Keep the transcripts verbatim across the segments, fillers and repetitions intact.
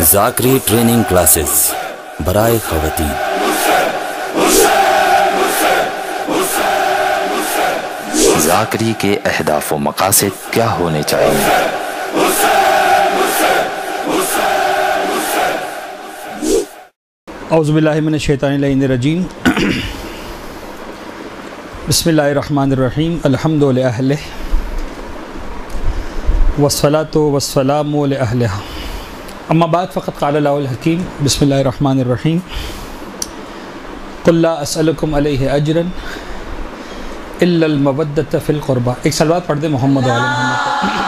ज़ाकरी training classes बराए ख़वातीन। ज़ाकरी के अहदाफ व मक़ासिद क्या होने चाहिए? औज़ु बिल्लाहि मिनश शैतानिर रजीम। बिस्मिल्लाहिर रहमानिर रहीम। अल्हम्दुलिल्लाहि अहलिही वस्सलातु वस्सलामु अला अहलिहा। अम्मा बाद फ़क़द क़ालल्लाहुल हकीम। बिस्मिल्लाहिर रहमानिर रहीम। क़ुल ला अस्अलुकुम अलैहि अजरन इल्लल मवद्दत फ़िल क़ुरबा। एक सलवात पढ़ दे मोहम्मद व आले मोहम्मद।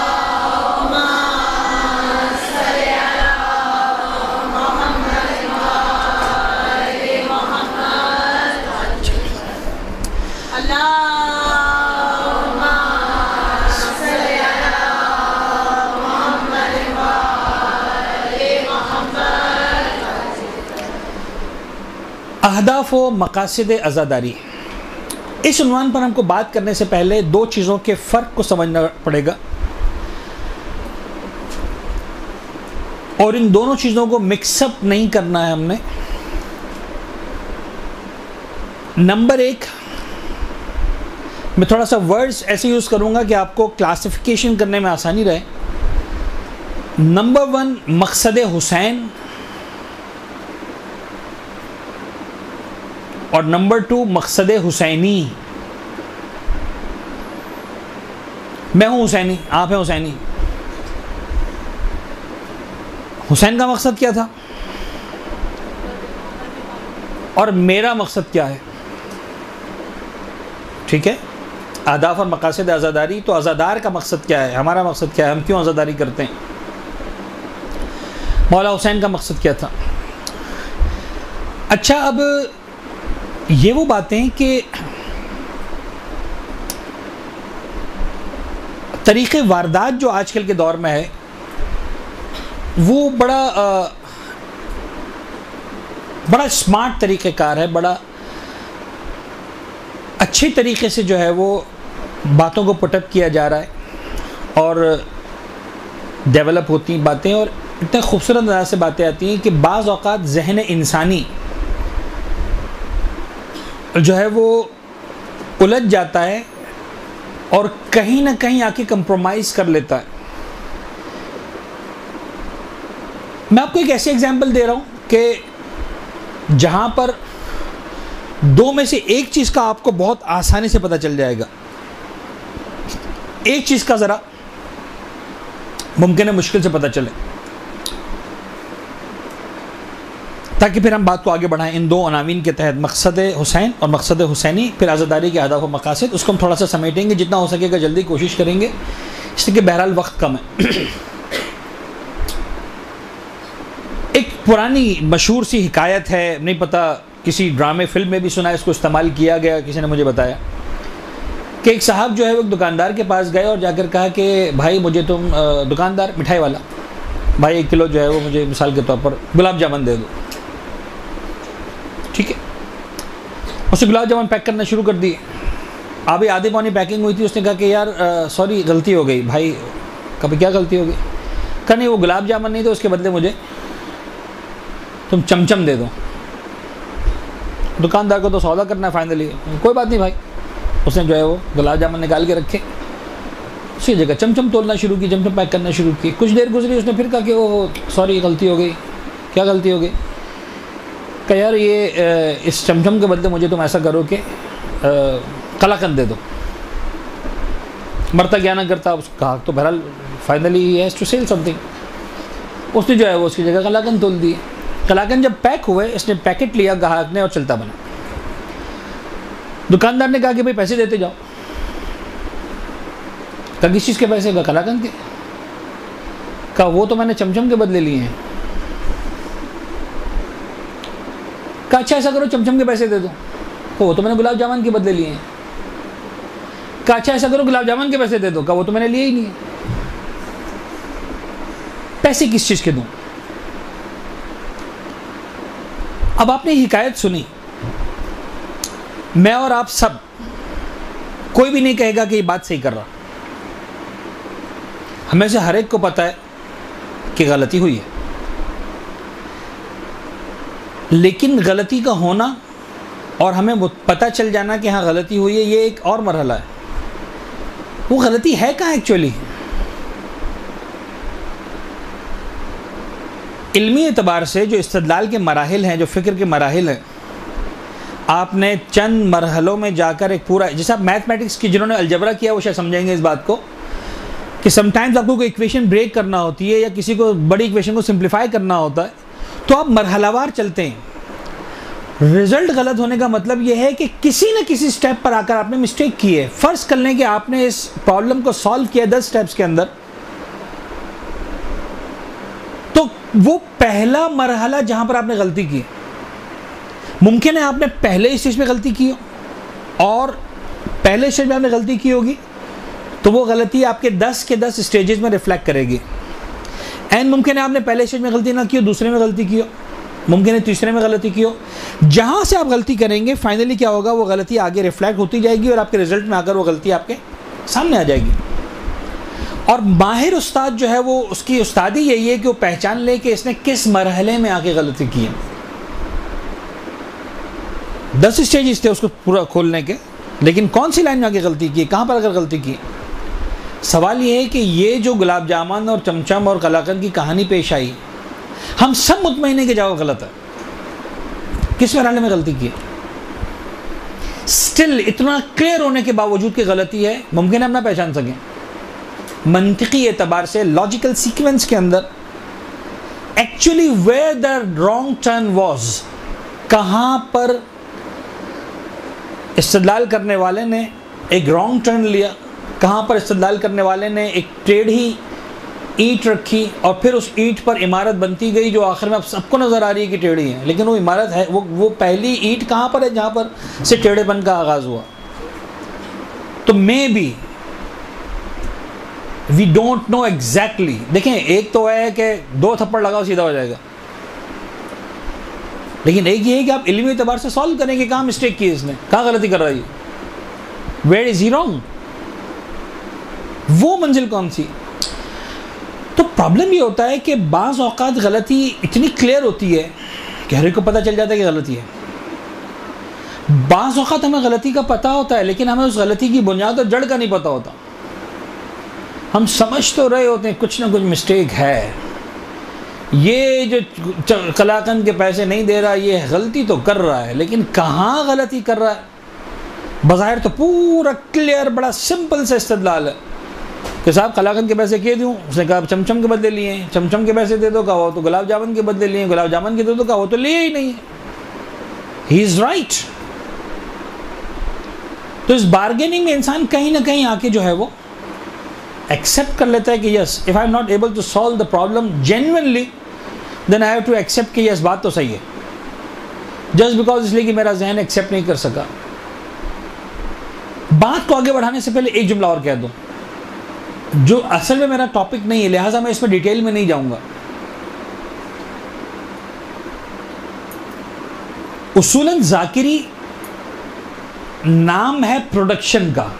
अहदाफ व मकासिद अज़ादारी। इस उन्वान पर हमको बात करने से पहले दो चीज़ों के फ़र्क को समझना पड़ेगा और इन दोनों चीज़ों को मिक्सअप नहीं करना है हमने। नंबर एक, मैं थोड़ा सा वर्ड्स ऐसे यूज़ करूँगा कि आपको क्लासिफिकेशन करने में आसानी रहे। नंबर वन, मकसद हुसैन, और नंबर टू मकसद हुसैनी। मैं हूं हुसैनी, आप हैं हुसैनी। हुसैन का मकसद क्या था और मेरा मकसद क्या है? ठीक है। अहदाफ और मकासिद आज़ादारी, तो आज़ादार का मकसद क्या है, हमारा मकसद क्या है, हम क्यों आज़ादारी करते हैं। मौला हुसैन का मकसद क्या था। अच्छा, अब ये वो बातें कि तरीक़े वारदात जो आजकल के दौर में है वो बड़ा आ, बड़ा स्मार्ट तरीक़ेकार है, बड़ा अच्छे तरीक़े से जो है वो बातों को पुटअप किया जा रहा है और डेवलप होती हैं बातें और इतने खूबसूरत अंदाज से बातें आती हैं कि बाज़ औक़ात ज़हन इंसानी जो है वो उलझ जाता है और कहीं ना कहीं आके कंप्रोमाइज़ कर लेता है। मैं आपको एक ऐसे एग्जांपल दे रहा हूँ कि जहाँ पर दो में से एक चीज़ का आपको बहुत आसानी से पता चल जाएगा, एक चीज़ का ज़रा मुमकिन है मुश्किल से पता चले, ताकि फिर हम बात को आगे बढ़ाएं इन दो अनावीन के तहत, मकसद हुसैन और मकसद हुसैनी, फिर आज़ादारी के अहदाफ व मकासिद। उसको हम थोड़ा सा समेटेंगे, जितना हो सकेगा जल्दी कोशिश करेंगे, इसलिए बहरहाल वक्त कम है। एक पुरानी मशहूर सी हिकायत है, नहीं पता किसी ड्रामे फिल्म में भी सुना है, इसको इस्तेमाल किया गया, किसी ने मुझे बताया कि एक साहब जो है वो एक दुकानदार के पास गए और जाकर कहा कि भाई मुझे तुम, दुकानदार मिठाई वाला, भाई एक किलो जो है वो मुझे मिसाल के तौर पर गुलाब जामुन दे दो। ठीक है। उसने गुलाब जामुन पैक करना शुरू कर दिए। अभी आधे पौनी पैकिंग हुई थी, उसने कहा कि यार सॉरी गलती हो गई। भाई कभी क्या गलती हो गई? कहा नहीं वो गुलाब जामुन नहीं, तो उसके बदले मुझे तुम चमचम दे दो। दुकानदार को तो सौदा करना है फाइनली, कोई बात नहीं भाई। उसने जो है वो गुलाब जामुन निकाल के रखे, उसी जगह चमचम तोलना शुरू की, चमचम पैक करना शुरू की। कुछ देर गुजरी, उसने फिर कहा कि वो सॉरी गलती हो गई। क्या गलती हो गई? कि यार ये इस चमचम के बदले मुझे तुम ऐसा करो कि कलाकंद दे दो। मरता क्या ना करता, उसको कहा तो बहरहाल finally he has to sell something. उसने जो है वो उसकी जगह कलाकंद तोल दिए। कलाकंद जब पैक हुए, इसने पैकेट लिया ग्राहक ने और चलता बना। दुकानदार ने कहा कि भाई पैसे देते जाओ। कहा किस चीज़ के पैसे? का कलाकंद के। कहा वो तो मैंने चमचम के बदले लिए हैं। कहा अच्छा ऐसा करो चमचम के पैसे दे दो। वो तो मैंने गुलाब जामुन के बदले लिए हैं। कहा अच्छा ऐसा करो गुलाब जामुन के पैसे दे दो। कहा वो तो मैंने लिए ही नहीं है। पैसे किस चीज़ के दूं? अब आपने हिकायत सुनी, मैं और आप सब, कोई भी नहीं कहेगा कि ये बात सही कर रहा। हमें से हर एक को पता है कि गलती हुई है। लेकिन गलती का होना और हमें वो पता चल जाना कि हाँ गलती हुई है, ये एक और मरहला है। वो गलती है कहाँ एक्चुअली? इल्मी एतबार से जो इस्तदलाल के मराहिल हैं, जो फ़िक्र के मराहिल हैं, आपने चंद मरहलों में जाकर एक पूरा, जैसे आप मैथमेटिक्स की जिन्होंने अलजबरा किया वो शायद समझेंगे इस बात को कि समटाइम्स आपको कोई इक्वेशन ब्रेक करना होती है या किसी को बड़ी इक्वेशन को सिंप्लीफाई करना होता है, तो आप मरहलावार चलते हैं। रिजल्ट गलत होने का मतलब यह है कि किसी न किसी स्टेप पर आकर आपने मिस्टेक की है। फर्ज कर लें कि आपने इस प्रॉब्लम को सॉल्व किया दस स्टेप्स के अंदर, तो वो पहला मरहला जहां पर आपने गलती की, मुमकिन है आपने पहले स्टेज पे गलती की हो और पहले स्टेज में आपने गलती की होगी, तो वो गलती आपके दस के दस स्टेजेस में रिफ्लेक्ट करेगी। एंड मुमकिन है आपने पहले स्टेज में गलती ना की हो, दूसरे में गलती की हो, मुमकिन है तीसरे में गलती की हो। जहां से आप गलती करेंगे फाइनली क्या होगा, वो गलती आगे रिफ्लेक्ट होती जाएगी और आपके रिजल्ट में आकर वो गलती आपके सामने आ जाएगी। और माहिर उस्ताद जो है वो, उसकी उस्तादी यही है कि वो पहचान ले कि इसने किस मरहले में आके गलती की है। दस स्टेजेस थे उसको पूरा खोलने के, लेकिन कौन सी लाइन में आके गलती की, कहाँ पर अगर गलती की। सवाल ये है कि ये जो गुलाब जामुन और चमचम और कलाकंद की कहानी पेश आई, हम सब मुतमईन हैं कि जवाब गलत है, किस मरहले में गलती की। स्टिल इतना क्लियर होने के बावजूद कि गलती है, मुमकिन है हम ना पहचान सकें। मंतिकी एतबार से, लॉजिकल सीक्वेंस के अंदर actually where the wrong turn was, कहां पर इस्तदलाल करने वाले ने एक रॉन्ग टर्न लिया, कहां पर इस्तदलाल करने वाले ने एक टेढ़ी ईंट रखी और फिर उस ईंट पर इमारत बनती गई जो आखिर में अब सबको नज़र आ रही है कि टेढ़ी है, लेकिन वो इमारत है, वो वो पहली ईंट कहाँ पर है जहाँ पर से टेढ़ेपन का आगाज़ हुआ। तो maybe we don't know exactly. देखें, एक तो है कि दो थप्पड़ लगाओ सीधा हो जाएगा, लेकिन एक ये है कि आप इल्मी एतबार से सॉल्व करें कि कहाँ मिस्टेक की इसने, कहाँ गलती कर रही है, वेयर इज ही रॉन्ग, वो मंजिल कौन सी। तो प्रॉब्लम ये होता है कि बाज़ औक़ात गलती इतनी क्लियर होती है कि हर एक को पता चल जाता है कि गलती है। बाज़ औक़ात हमें गलती का पता होता है लेकिन हमें उस गलती की बुनियाद और जड़ का नहीं पता होता। हम समझ तो रहे होते हैं कुछ ना कुछ मिस्टेक है, ये जो कलाकंद के पैसे नहीं दे रहा ये गलती तो कर रहा है, लेकिन कहाँ गलती कर रहा है। बज़ाहिर तो पूरा क्लियर, बड़ा सिंपल से इस्तदलाल है कि साहब कलाकंद के पैसे क्यों दूँ, उसने कहा चमचम के बदले लिए, चमचम के पैसे दे दो, कहा वो तो गुलाब जामुन के बदले लिए, गुलाब जामुन के दे दो, कहा वो तो लिए ही नहीं है। He is right. तो इस बार्गेनिंग में इंसान कहीं ना कहीं आके जो है वो एक्सेप्ट कर लेता है कि yes, if I am not able to solve the problem genuinely then I have to accept कि यस बात तो सही है, जस्ट बिकॉज इसलिए कि मेरा जहन एक्सेप्ट नहीं कर सका। बात को आगे बढ़ाने से पहले एक जुमला और कह दूं जो असल में मेरा टॉपिक नहीं है, लिहाजा मैं इसमें डिटेल में नहीं जाऊंगा। उसूलन जाकिरी नाम है प्रोडक्शन का,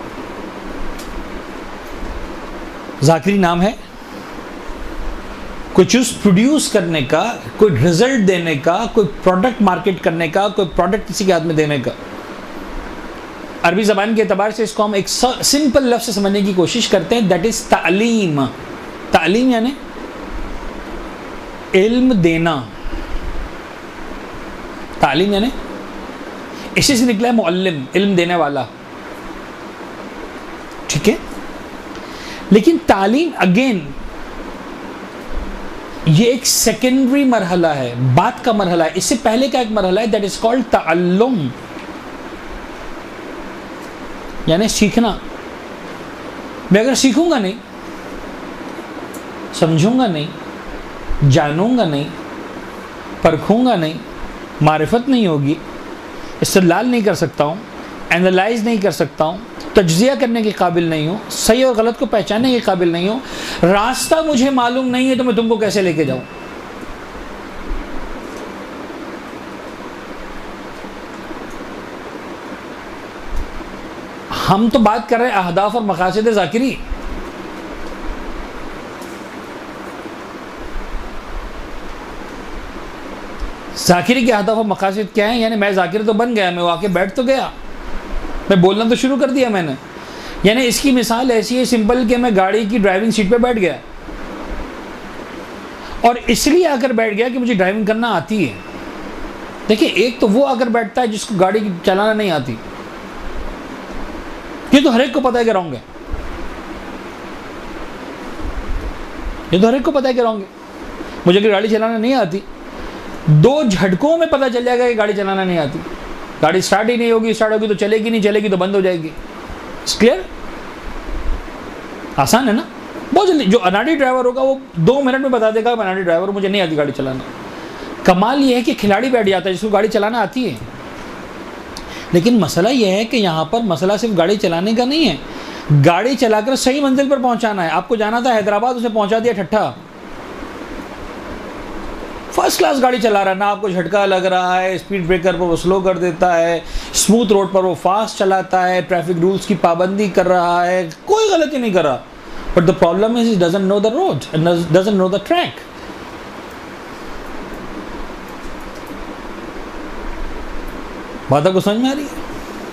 जाकिरी नाम है कोई चीज प्रोड्यूस करने का, कोई रिजल्ट देने का, कोई प्रोडक्ट मार्केट करने का, कोई प्रोडक्ट किसी के हाथ में देने का। अरबी ज़बान के एतबार से इसको हम एक सिंपल लफ्ज़ से समझने की कोशिश करते हैं, दैट इज़ तालीम। तालीम यानी इल्म देना, तालीम यानी इसी से निकला है मुअल्लिम, इल्म देने वाला, ठीक है। लेकिन तालीम अगेन ये एक सेकेंडरी मरहला है, बात का मरहला है। इससे पहले का एक मरहला है दैट इज कॉल्ड तअल्लुम, यानी सीखना। मैं अगर सीखूंगा नहीं, समझूंगा नहीं, जानूंगा नहीं, परखूंगा नहीं, मारिफत नहीं होगी, इस्तदलाल नहीं कर सकता हूँ, एनालाइज नहीं कर सकता हूँ, तज्जिया करने के काबिल नहीं हूँ, सही और गलत को पहचानने के काबिल नहीं हूँ, रास्ता मुझे मालूम नहीं है, तो मैं तुमको कैसे लेके जाऊँ। हम तो बात कर रहे हैं अहदाफ और मकासद ज़ाकिरी। ज़ाकिरी के अहदाफ और मकासद क्या हैं? यानी मैं ज़ाकिर तो बन गया, मैं आके बैठ तो गया, मैं बोलना तो शुरू कर दिया मैंने। यानी इसकी मिसाल ऐसी है सिंपल कि मैं गाड़ी की ड्राइविंग सीट पे बैठ गया और इसलिए आकर बैठ गया कि मुझे ड्राइविंग करना आती है। देखिए, एक तो वो आकर बैठता है जिसको गाड़ी चलाना नहीं आती, ये तो हर एक को पता है कि रॉन्ग है, ये तो हर एक को पता है कि रॉन्ग है। मुझे अगर गाड़ी चलाना नहीं आती, दो झटकों में पता चल जाएगा कि गाड़ी चलाना नहीं आती। गाड़ी स्टार्ट ही नहीं होगी, स्टार्ट होगी तो चलेगी, नहीं चलेगी तो बंद हो जाएगी। क्लियर? आसान है ना? बहुत जल्दी। जो अनाड़ी ड्राइवर होगा वो दो मिनट में बता देगा, अनाड़ी ड्राइवर, मुझे नहीं आती गाड़ी चलाना। कमाल ये है कि खिलाड़ी बैठ जाता है जिसको गाड़ी चलाना आती है। लेकिन मसला यह है कि यहाँ पर मसला सिर्फ गाड़ी चलाने का नहीं है, गाड़ी चलाकर सही मंजिल पर पहुँचाना है। आपको जाना था हैदराबाद, उसे पहुँचा दिया ठट्ठा। फर्स्ट क्लास गाड़ी चला रहा है ना, आपको झटका लग रहा है, स्पीड ब्रेकर पर वो स्लो कर देता है, स्मूथ रोड पर वो फास्ट चलाता है, ट्रैफिक रूल्स की पाबंदी कर रहा है, कोई गलती नहीं कर रहा। But the problem is he doesn't know the road and doesn't know the track. बात आपको समझ में आ रही है?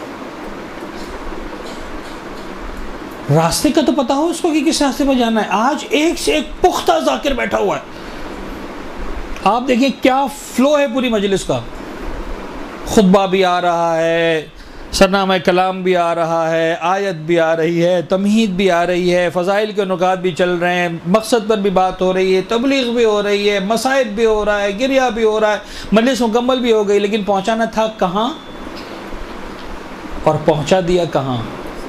रास्ते का तो पता हो उसको कि किस रास्ते पर जाना है। आज एक से एक पुख्ता जाकिर बैठा हुआ है। आप देखिए क्या फ्लो है पूरी मजलिस का। खुतबा भी आ रहा है, सरनामा कलाम भी आ रहा है, आयत भी आ रही है, तमहीद भी आ रही है, फ़ज़ाइल के नुकात भी चल रहे हैं, मकसद पर भी बात हो रही है, तबलीग भी हो रही है, मसाइब भी हो रहा है, गिरिया भी हो रहा है, मजलिस मुकम्मल भी हो गई। लेकिन पहुंचाना था कहाँ और पहुंचा दिया कहाँ?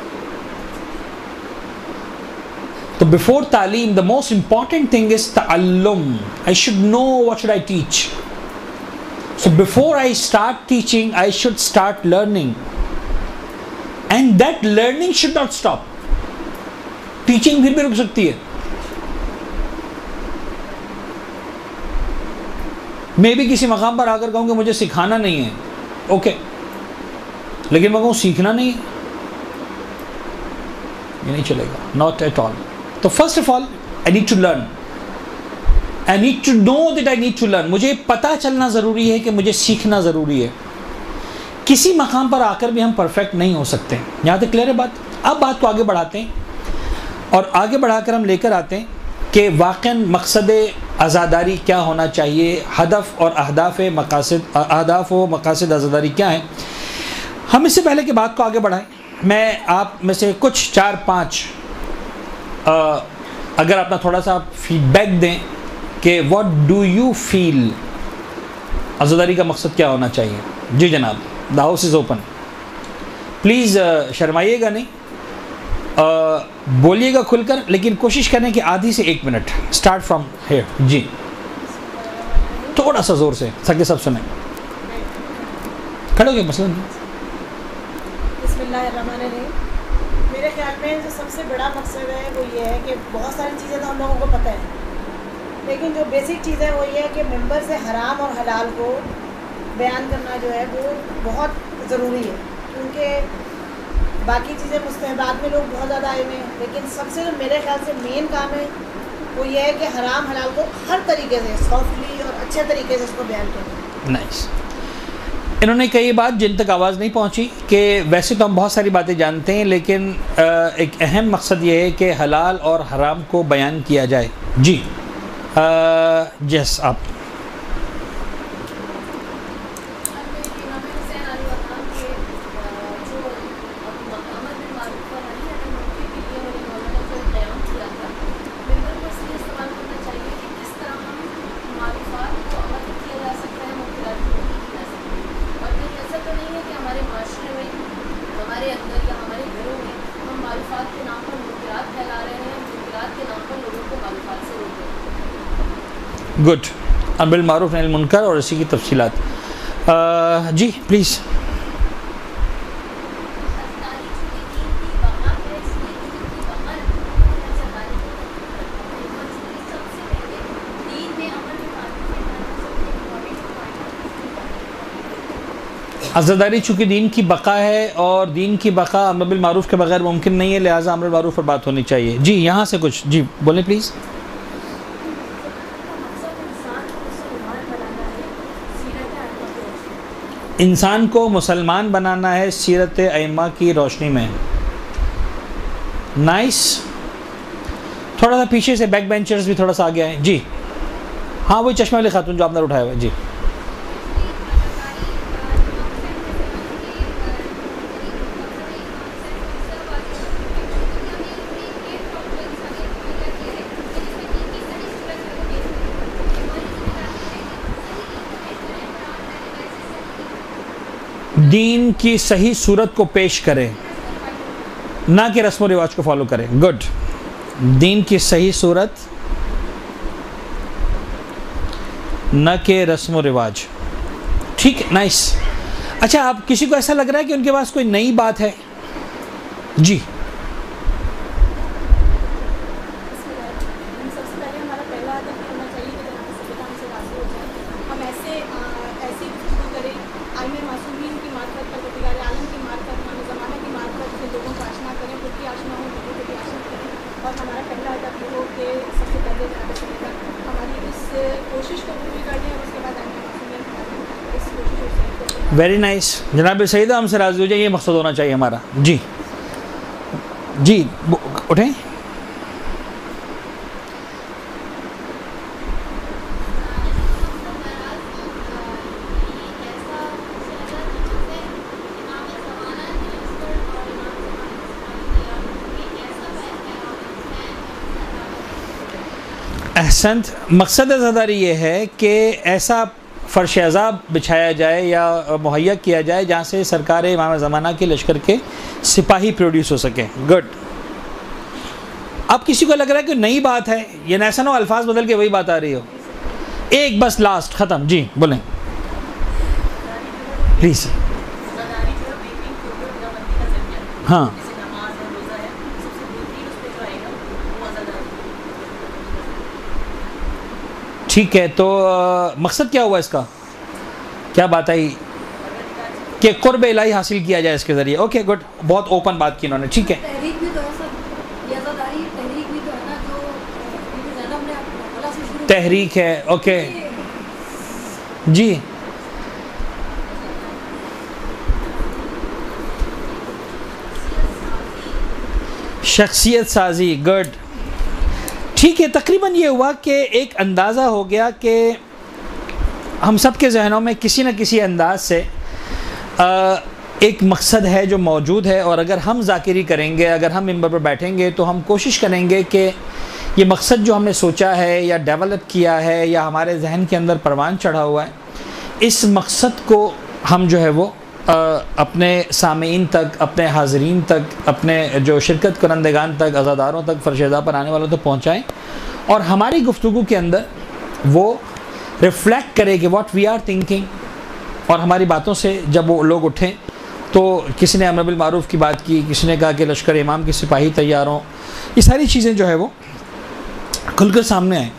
तो बिफोर तालीम the most important thing is तअल्लुम। I should know what should I teach. So before I start teaching I should start learning, and that learning should not stop. Teaching फिर भी रुक सकती है, मैं भी किसी मकाम पर आकर कहूं कि मुझे सिखाना नहीं है, ओके, लेकिन मैं कहूं सीखना नहीं है, ये नहीं चलेगा, नॉट एट ऑल। तो first of all I need to learn, I need to know that I need to learn. मुझे पता चलना ज़रूरी है कि मुझे सीखना ज़रूरी है। किसी मकाम पर आकर भी हम परफेक्ट नहीं हो सकते। यहाँ तक क्लियर है बात? अब बात को आगे बढ़ाते हैं और आगे बढ़ाकर हम लेकर आते हैं कि वाक़ई मकसद आज़ादारी क्या होना चाहिए, हदफ और अहदाफ मकासद, अहदाफ व मकासद आज़ादारी क्या है। हम इससे पहले कि बात को आगे बढ़ाएं, मैं आप में से कुछ चार पाँच अगर अपना थोड़ा सा फीडबैक दें कि व्हाट डू यू फील, आज़ादारी का मकसद क्या होना चाहिए। जी जनाब, the house is open. Please शर्माइएगा नहीं, बोलिएगा खुलकर, लेकिन कोशिश करें कि आधी से एक मिनट। Start from here. जी थोड़ा सा ज़ोर से ताकि सब सुने। खड़े हो गए मसला नहीं। बिस्मिल्लाहिर्रहमानिर्रहीम। मेरे ख्याल में जो सबसे बड़ा मकसद है वो ये है कि बहुत सारी चीज़ें तो हम लोगों को पता है, लेकिन जो बेसिक चीज़ है वो ये है कि मेंबर से हराम और हलाल को बयान करना जो है वो बहुत ज़रूरी है, क्योंकि बाकी चीज़ें मुस्तहबात में लोग बहुत ज़्यादा आए हुए हैं, लेकिन सबसे जो मेरे ख्याल से मेन काम है वो ये है कि हराम हलाल को हर तरीके से सॉफ्टली और अच्छे तरीके से उसको बयान करना। नाइस। इन्होंने कई बात जिन तक आवाज़ नहीं पहुंची कि वैसे तो हम बहुत सारी बातें जानते हैं, लेकिन एक अहम मकसद ये है कि हलाल और हराम को बयान किया जाए। जी यस आप। गुड। अम्र मारूफ नही मुनकर और इसी की तफसीलात। जी प्लीज़। आज़ादारी चूँकि दीन की बका है और दीन की बका अम्र बिल मारूफ के बगैर मुमकिन नहीं है, लिहाजा अम्र बिल मारूफ पर बात होनी चाहिए। जी यहाँ से कुछ जी बोलें प्लीज़। इंसान को मुसलमान बनाना है सीरत अइम्मा की रोशनी में। नाइस। थोड़ा सा पीछे से बैक बेंचर्स भी थोड़ा सा आगे आए जी। हाँ वही चश्मे वाली खातून जो आपने उठाया हुआ जी। दीन की सही सूरत को पेश करें, ना कि रस्म व रिवाज को फॉलो करें। गुड। दीन की सही सूरत, न के रस्म व रिवाज। ठीक है, नाइस। अच्छा, आप किसी को ऐसा लग रहा है कि उनके पास कोई नई बात है जी? Very nice. जनाब सईदा हमसे राज़ी हो जाए, ये मकसद होना चाहिए हमारा। जी जी उठें। अहसंत। मकसद ज़ादारी ये है कि ऐसा फ़र्श अज़ाब बिछाया जाए या मुहैया किया जाए जहाँ से सरकार इमाम ज़माना के लश्कर के सिपाही प्रोड्यूस हो सके। गुड। अब किसी को लग रहा है कि नई बात है, ये ऐसा ना अल्फाज बदल के वही बात आ रही हो। एक बस लास्ट ख़त्म जी, बोलें प्लीज़। हाँ ठीक है, तो आ, मकसद क्या हुआ इसका? क्या बात आई कि कुर्ब इलाही हासिल किया जाए इसके ज़रिए। ओके गुड, बहुत ओपन बात की इन्होंने। ठीक है, तहरीक भी तो है सर, ये आज़ादारी तहरीक भी तो है ना, जो हमने अल्लाह से शुरू तहरीक है। ओके जी। शख्सियत साजी। गुड। ठीक है, तकरीबन ये हुआ कि एक अंदाज़ा हो गया कि हम सब के जहनों में किसी न किसी अंदाज से आ, एक मकसद है जो मौजूद है, और अगर हम ज़ाकिरी करेंगे, अगर हम मिंबर पर बैठेंगे तो हम कोशिश करेंगे कि ये मकसद जो हमने सोचा है या डेवलप किया है या हमारे जहन के अंदर परवान चढ़ा हुआ है, इस मकसद को हम जो है वो आ, अपने सामीन तक, अपने हाज़रीन तक, अपने जो शिरकत करंदगान तक, अज़ादारों तक, फ़र्श पर आने वालों तक पहुँचाएँ, और हमारी गुफ्तगू के अंदर वो रिफ़्लेक्ट करे कि व्हाट वी आर थिंकिंग। और हमारी बातों से जब वो लोग उठें, तो किसी ने अमर बिल मारूफ़ की बात की, किसी ने कहा कि लश्कर इमाम के सिपाही तैयार हों, ये सारी चीज़ें जो है वो खुलकर सामने आएँ।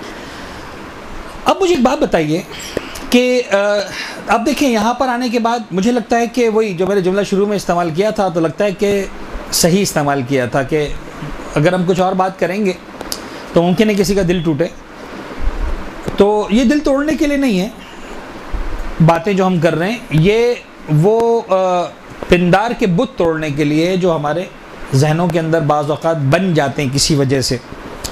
अब मुझे एक बात बताइए कि अब देखें, यहाँ पर आने के बाद मुझे लगता है कि वही जो मैंने जुमला शुरू में इस्तेमाल किया था, तो लगता है कि सही इस्तेमाल किया था कि अगर हम कुछ और बात करेंगे तो मुमकिन है किसी का दिल टूटे। तो ये दिल तोड़ने के लिए नहीं है बातें जो हम कर रहे हैं, ये वो पिंदार के बुत तोड़ने के लिए जो हमारे जहनों के अंदर बाज़ औक़ात बन जाते हैं किसी वजह से।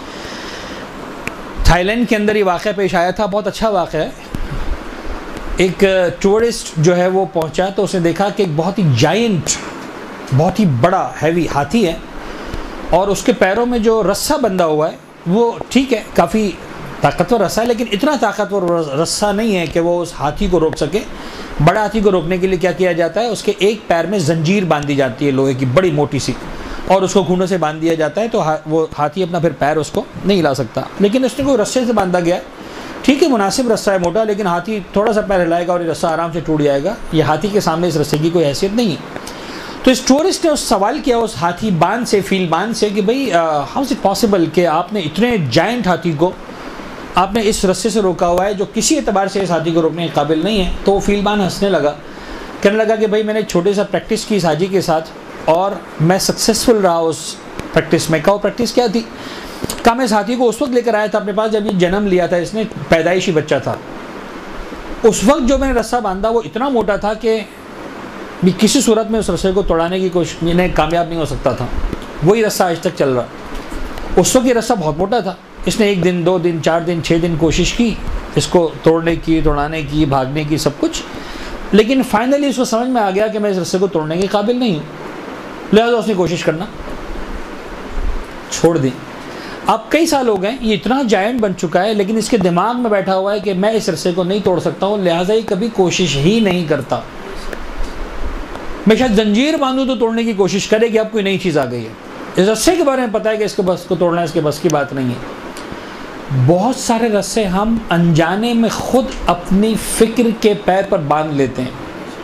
थाईलैंड के अंदर ये वाक़या पेश आया था, बहुत अच्छा वाक़या है। एक टूरिस्ट जो है वो पहुंचा तो उसने देखा कि एक बहुत ही जायंट, बहुत ही बड़ा हैवी हाथी है, और उसके पैरों में जो रस्सा बंधा हुआ है वो ठीक है, काफ़ी ताकतवर रस्सा है, लेकिन इतना ताकतवर रस्सा नहीं है कि वो उस हाथी को रोक सके। बड़ा हाथी को रोकने के लिए क्या किया जाता है, उसके एक पैर में जंजीर बांधी जाती है लोहे की, बड़ी मोटी सी, और उसको खूंटों से बांध दिया जाता है, तो हा, वो हाथी अपना फिर पैर उसको नहीं हिला सकता। लेकिन उसने कोई रस्से से बांधा गया, ठीक है, मुनासिब रस्सा है, मोटा, लेकिन हाथी थोड़ा सा पैर हिलाएगा और ये रस्सा आराम से टूट जाएगा। ये हाथी के सामने इस रस्से की कोई हैसियत नहीं है। तो इस टूरिस्ट ने उस सवाल किया उस हाथी बांध से, फील बांध से, कि भाई हाउ इज़ इट पॉसिबल कि आपने इतने जायंट हाथी को आपने इस रस्से से रोका हुआ है जो किसी एतबार से इस हाथी को रोकने के काबिल नहीं है। तो फील बांध हंसने लगा, कहने लगा कि भाई मैंने छोटे सा प्रैक्टिस की इस हाथी के साथ और मैं सक्सेसफुल रहा उस प्रैक्टिस में। कहा वो प्रैक्टिस क्या थी? कहा मैं इस हाथी को उस वक्त लेकर आया था अपने पास जब ये जन्म लिया था, इसने पैदाइशी बच्चा था। उस वक्त जो मैंने रस्सा बांधा वो इतना मोटा था कि भी किसी सूरत में उस रस्से को तोड़ाने की कोशिश मैंने कामयाब नहीं हो सकता था। वही रस्सा आज तक चल रहा। उस वक्त ये रस्सा बहुत मोटा था। इसने एक दिन, दो दिन, चार दिन, छः दिन कोशिश की इसको तोड़ने की, तोड़ाने की, भागने की, सब कुछ, लेकिन फाइनली उसको समझ में आ गया कि मैं इस रस्से को तोड़ने के काबिल नहीं हूँ, लिहाजा उसने कोशिश करना छोड़ दी। अब कई साल हो गए, ये इतना जायंट बन चुका है, लेकिन इसके दिमाग में बैठा हुआ है कि मैं इस रस्से को नहीं तोड़ सकता हूँ, लिहाजा ये कभी कोशिश ही नहीं करता। मैं शायद जंजीर बांधूँ तो तोड़ने की कोशिश करे कि अब कोई नई चीज़ आ गई है। इस रस्से के बारे में पता है कि इसके बस को तोड़ना इसके बस की बात नहीं है। बहुत सारे रस्से हम अनजाने में खुद अपनी फिक्र के पैर पर बांध लेते हैं।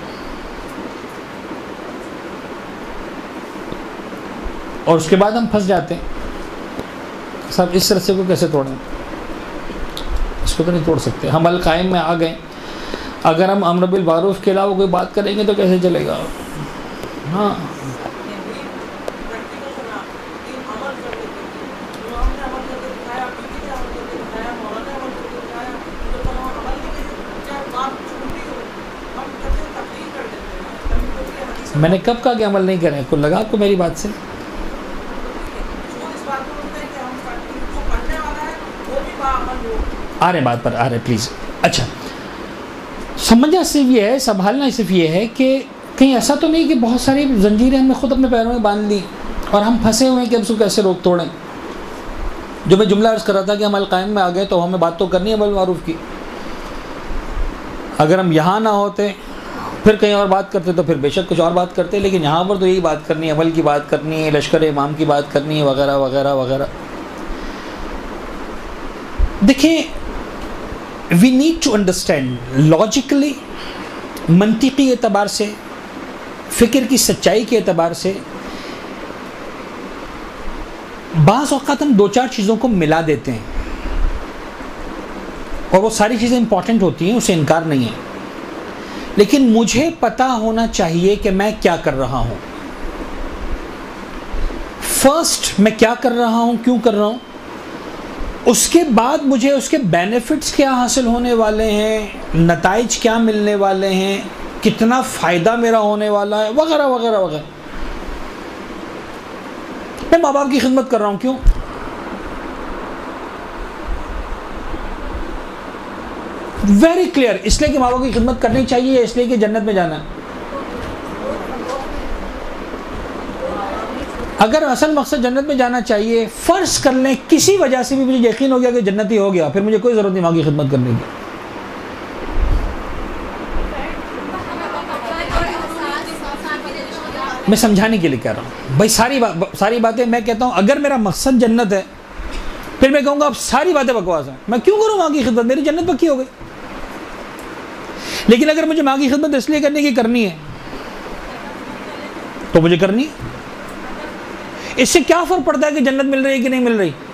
और उसके बाद हम फंस जाते हैं, सब इस रस्से को कैसे तोड़ें, इसको तो नहीं तोड़ सकते। हम अल कायम में आ गए, अगर हम अम्र बिल मारूफ के अलावा कोई बात करेंगे तो कैसे चलेगा। हाँ, मैंने कब कहा कि अमल नहीं करें? कुल लगा आपको मेरी बात से? आ रहे बात पर आ रहे प्लीज़। अच्छा, समझना सिर्फ ये है, संभालना सिर्फ ये है कि कहीं ऐसा तो नहीं कि बहुत सारी जंजीरें हमने खुद अपने पैरों में बांध ली और हम फंसे हुए हैं कि हम उसको कैसे रोक तोड़ें। जो मैं जुमला अर्ज़ कर रहा था कि हम अल कायम में आ गए तो हमें बात तो करनी है अमल मारूफ की। अगर हम यहाँ ना होते फिर कहीं और बात करते तो फिर बेशक कुछ और बात करते, लेकिन यहाँ पर तो यही बात करनी है, अमल की बात करनी है, लश्कर इमाम की बात करनी है, वगैरह वगैरह वगैरह। देखिए, we need to understand logically, मंतिकी एतबार से, फ़िक्र की सच्चाई के एतबार से, बाज़ औक़ात हम दो चार चीज़ों को मिला देते हैं और वो सारी चीज़ें इंपॉर्टेंट होती हैं, उसे इनकार नहीं है, लेकिन मुझे पता होना चाहिए कि मैं क्या कर रहा हूँ। फर्स्ट, मैं क्या कर रहा हूँ, क्यों कर रहा हूँ, उसके बाद मुझे उसके बेनिफिट्स क्या हासिल होने वाले हैं, नताइज क्या मिलने वाले हैं, कितना फ़ायदा मेरा होने वाला है, वगैरह वगैरह वगैरह। मैं माँ बाप की खिदमत कर रहा हूँ, क्यों? वेरी क्लियर, इसलिए कि माँ बाप की खिदमत करनी चाहिए, इसलिए कि जन्नत में जाना है। अगर असल मकसद जन्नत में जाना चाहिए, फ़र्ज़ कर लें किसी वजह से भी मुझे यकीन हो गया कि जन्नती हो गया, फिर मुझे कोई ज़रूरत नहीं माँ की खिदमत करने की। मैं समझाने के लिए कह रहा हूँ भाई, सारी बात सारी बातें मैं कहता हूँ, अगर मेरा मकसद जन्नत है फिर मैं कहूँगा अब सारी बातें बकवास हैं, मैं क्यों करूँ माँ की खिदमत, मेरी जन्नत पक्की हो गई। लेकिन अगर मुझे माँ की खिदमत इसलिए करने की करनी है तो मुझे करनी है। इससे क्या फर्क पड़ता है कि जन्नत मिल रही है कि नहीं मिल रही,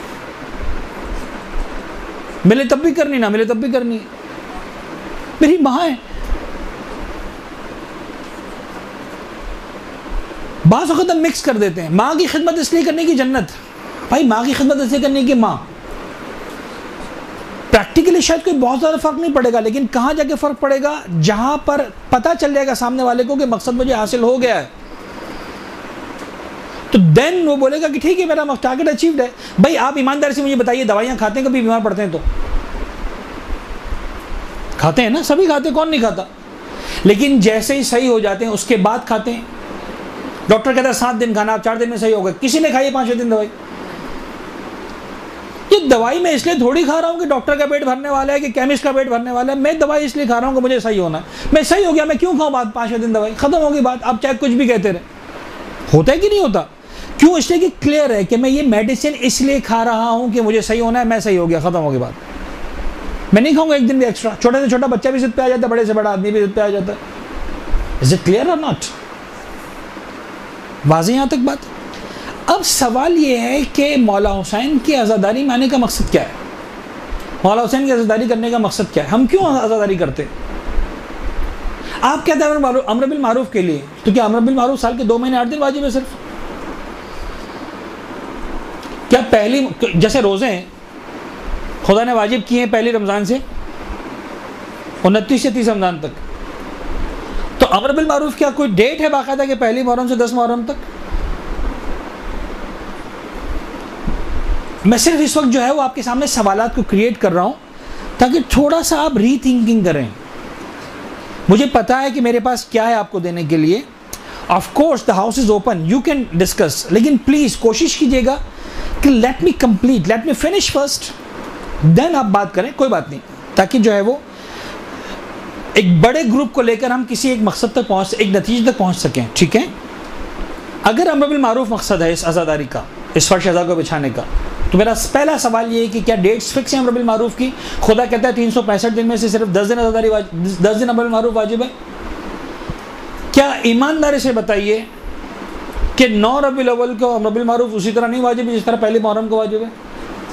मिले तब भी करनी, ना मिले तब भी करनी है, मेरी माँ है। बाज़ वक़्त हम मिक्स कर देते हैं, माँ की खिदमत इसलिए करने की जन्नत, भाई माँ की खिदमत इसलिए करने की माँ। प्रैक्टिकली शायद कोई बहुत ज़्यादा फ़र्क नहीं पड़ेगा, लेकिन कहाँ जाके फ़र्क पड़ेगा, जहाँ पर पता चल जाएगा सामने वाले को कि मकसद मुझे हासिल हो गया है, तो देन वो बोलेगा कि ठीक है मेरा टारगेट अचीव्ड है। भाई आप ईमानदारी से मुझे बताइए, दवाइयाँ खाते हैं, कभी बीमार पड़ते हैं तो खाते हैं ना, सभी खाते हैं, कौन नहीं खाता, लेकिन जैसे ही सही हो जाते हैं उसके बाद खाते हैं। डॉक्टर कहता है सात दिन खाना, आप चार दिन में सही हो गए, किसी ने खाई है पाँचवें दिन दवाई। ये दवाई मैं इसलिए थोड़ी खा रहा हूँ कि डॉक्टर का पेट भरने वाला है कि केमिस्ट का पेट भरने वाला है, मैं दवाई इसलिए खा रहा हूँ कि मुझे सही होना है। मैं सही हो गया, मैं क्यों खाऊँ बात पाँचवें दिन दवाई, खत्म होगी बात। आप चाहे कुछ भी कहते रहे, होता है कि नहीं होता, क्यों? इसलिए कि क्लियर है कि मैं ये मेडिसिन इसलिए खा रहा हूँ कि मुझे सही होना है, मैं सही हो गया, खत्म होगी बात। मैं नहीं खाऊंगा एक दिन भी एक्स्ट्रा। छोटे से छोटा बच्चा भी जिद पे आ जाता है, बड़े से बड़ा आदमी भी जिद पे आ जाता है। इज इट क्लियर और नॉट? वाज़ेह यहाँ तक बात। अब सवाल ये है कि मौला हुसैन की आज़ादारी में आने का मकसद क्या है, मौला हुसैन की आज़ादारी करने का मकसद क्या है, हम क्यों आज़ादारी करते हैं? आप कहते हैं अम्र बिल मारूफ के लिए, तो क्या अम्र बिल मारूफ साल के दो महीने आठ दिन वाजिब है सिर्फ? क्या पहली, जैसे रोज़े हैं खुदा ने वाजिब किए हैं पहली रमज़ान से, उनतीस से तीस रमज़ान तक। तो अमर बिल मारूफ क्या कोई डेट है बाकायदा कि पहली मुहर्रम से दस मुहर्रम तक? मैं सिर्फ इस वक्त जो है वो आपके सामने सवालात को क्रिएट कर रहा हूँ ताकि थोड़ा सा आप री थिंकिंग करें। मुझे पता है कि मेरे पास क्या है आपको देने के लिए। Of course the house is open, you can discuss, लेकिन प्लीज कोशिश कीजिएगा कि let me complete, let me finish first, then आप बात करें, कोई बात नहीं, ताकि जो है वो एक बड़े ग्रुप को लेकर हम किसी एक मकसद तक पहुंच, एक नतीजे तक पहुंच सकें। ठीक है, अगर अमर बिल मारूफ मकसद है इस आज़ादारी का, इस फर्श अज़ा को बिछाने का, तो मेरा पहला सवाल ये है कि क्या डेट्स फिक्स हैं अमर बिल मारूफ की? खुदा कहता है तीन सौ पैंसठ दिन में से सिर्फ दस दिन आज़ादारी, दस दिन अमर बिल मारूफ वाजिब है। क्या ईमानदारी से बताइए कि नौ रबीउल अव्वल को अमर बिल मारूफ उसी तरह नहीं वाजिब है जिस तरह पहले मुहर्रम को वाजिब है?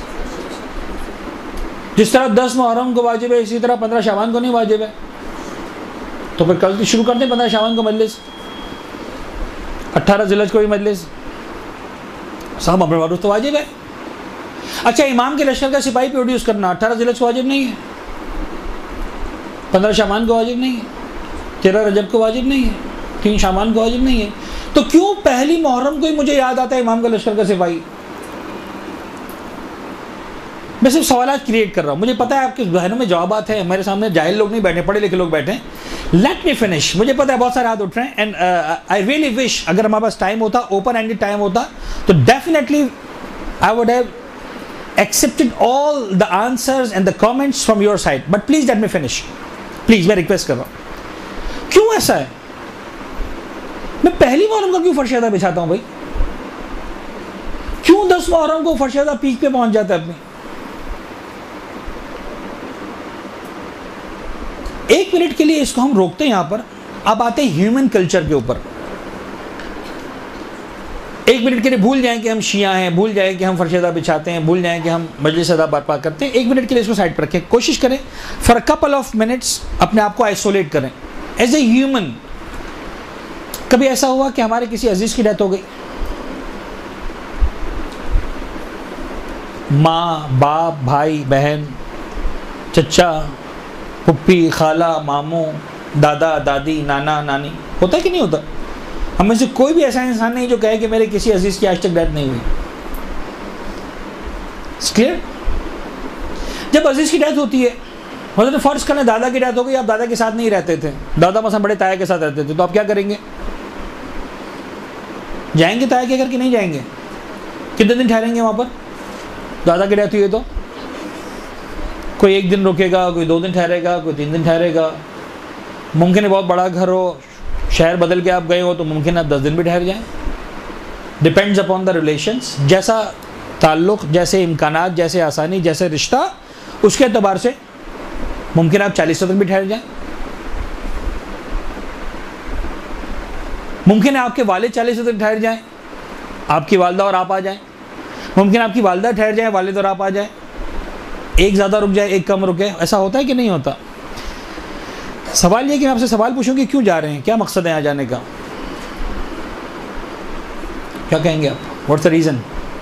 जिस तरह दस मुहर्रम को वाजिब है इसी तरह पंद्रह शाबान को नहीं वाजिब है? तो फिर कल शुरू करते हैं पंद्रह शाबान को मजलिस, अट्ठारह जिलहज को भी मजलिस। साहब अमर बिल मारूफ तो वाजिब है। अच्छा, इमाम के लश्कर का सिपाही प्रोड्यूस करना अट्ठारह जिलहज को वाजिब नहीं है, पंद्रह शाबान को वाजिब नहीं है, तेरह रजब को वाजिब नहीं है, तीन शाबान को वाजिब नहीं है, तो क्यों पहली मुहर्रम को ही मुझे याद आता है इमाम का लश्कर का सिपाही? मैं सिर्फ सवालात क्रिएट कर रहा हूँ। मुझे पता है आपके जहनों में जवाबात हैं, मेरे सामने जाहिल लोग नहीं बैठे, पढ़े लिखे लोग बैठे हैं। Let me finish. मुझे पता है बहुत सारे हाथ उठ रहे हैं एंड आई रियली विश अगर हमारे पास टाइम होता, ओपन एंडेड टाइम होता, तो definitely I would have accepted all the answers and the comments from your side, but please let me finish, please, मैं रिक्वेस्ट कर रहा हूँ। क्यों ऐसा है? मैं पहली मुहर्रम का क्यों फर्श अज़ा बिछाता हूँ भाई? क्यों दस मुहर्रम को फर्श अज़ा पीक पे पहुंच जाता है अपने? एक मिनट के लिए इसको हम रोकते हैं यहां पर। अब आते हैं ह्यूमन कल्चर के ऊपर। एक मिनट के लिए भूल जाएं कि हम शिया हैं, भूल जाएं कि हम फर्श अज़ा बिछाते हैं, भूल जाएं कि हम मजलिस अज़ा बर्पा करते हैं। एक मिनट के लिए इसको साइड पर रखें, कोशिश करें for a couple of minutes अपने आप को आइसोलेट करें एज ए ह्यूमन। कभी ऐसा हुआ कि हमारे किसी अजीज की डेथ हो गई, माँ बाप भाई बहन चचा पुप्पी खाला मामू दादा दादी नाना नानी, होता है कि नहीं होता? हम में से कोई भी ऐसा इंसान नहीं जो कहे कि मेरे किसी अजीज की आज तक डेथ नहीं हुई। क्लियर? जब अजीज की डेथ होती है, मतलब फर्ज करने दादा की डेथ हो गई, आप दादा के साथ नहीं रहते थे, दादा मसा बड़े ताया के साथ रहते थे, तो आप क्या करेंगे? जाएंगे ताया के घर कि नहीं जाएंगे? कितने दिन ठहरेंगे वहां पर? दादा की डेथ हुई है तो कोई एक दिन रुकेगा, कोई दो दिन ठहरेगा, कोई तीन दिन ठहरेगा। मुमकिन है बहुत बड़ा घर हो, शहर बदल के आप गए हो, तो मुमकिन है आप दस दिन भी ठहर जाएं। डिपेंड्स अपॉन द रिलेशंस, जैसा ताल्लुक़, जैसे इम्कानात, जैसे आसानी, जैसे रिश्ता, उसके एतबार से मुमकिन आप चालीस दिन भी ठहर जाएं। मुमकिन है आपके वालिद चालीस दिन ठहर जाएं, आपकी वालदा और आप आ जाएं। मुमकिन आपकी वालदा ठहर जाए, वालिद और आप आ जाए, एक ज़्यादा रुक जाए एक कम रुके। ऐसा होता है कि नहीं होता? सवाल ये कि मैं आपसे सवाल पूछूं कि क्यों जा रहे हैं, क्या मकसद है यहाँ जाने का? क्या कहेंगे आप? What's the reason?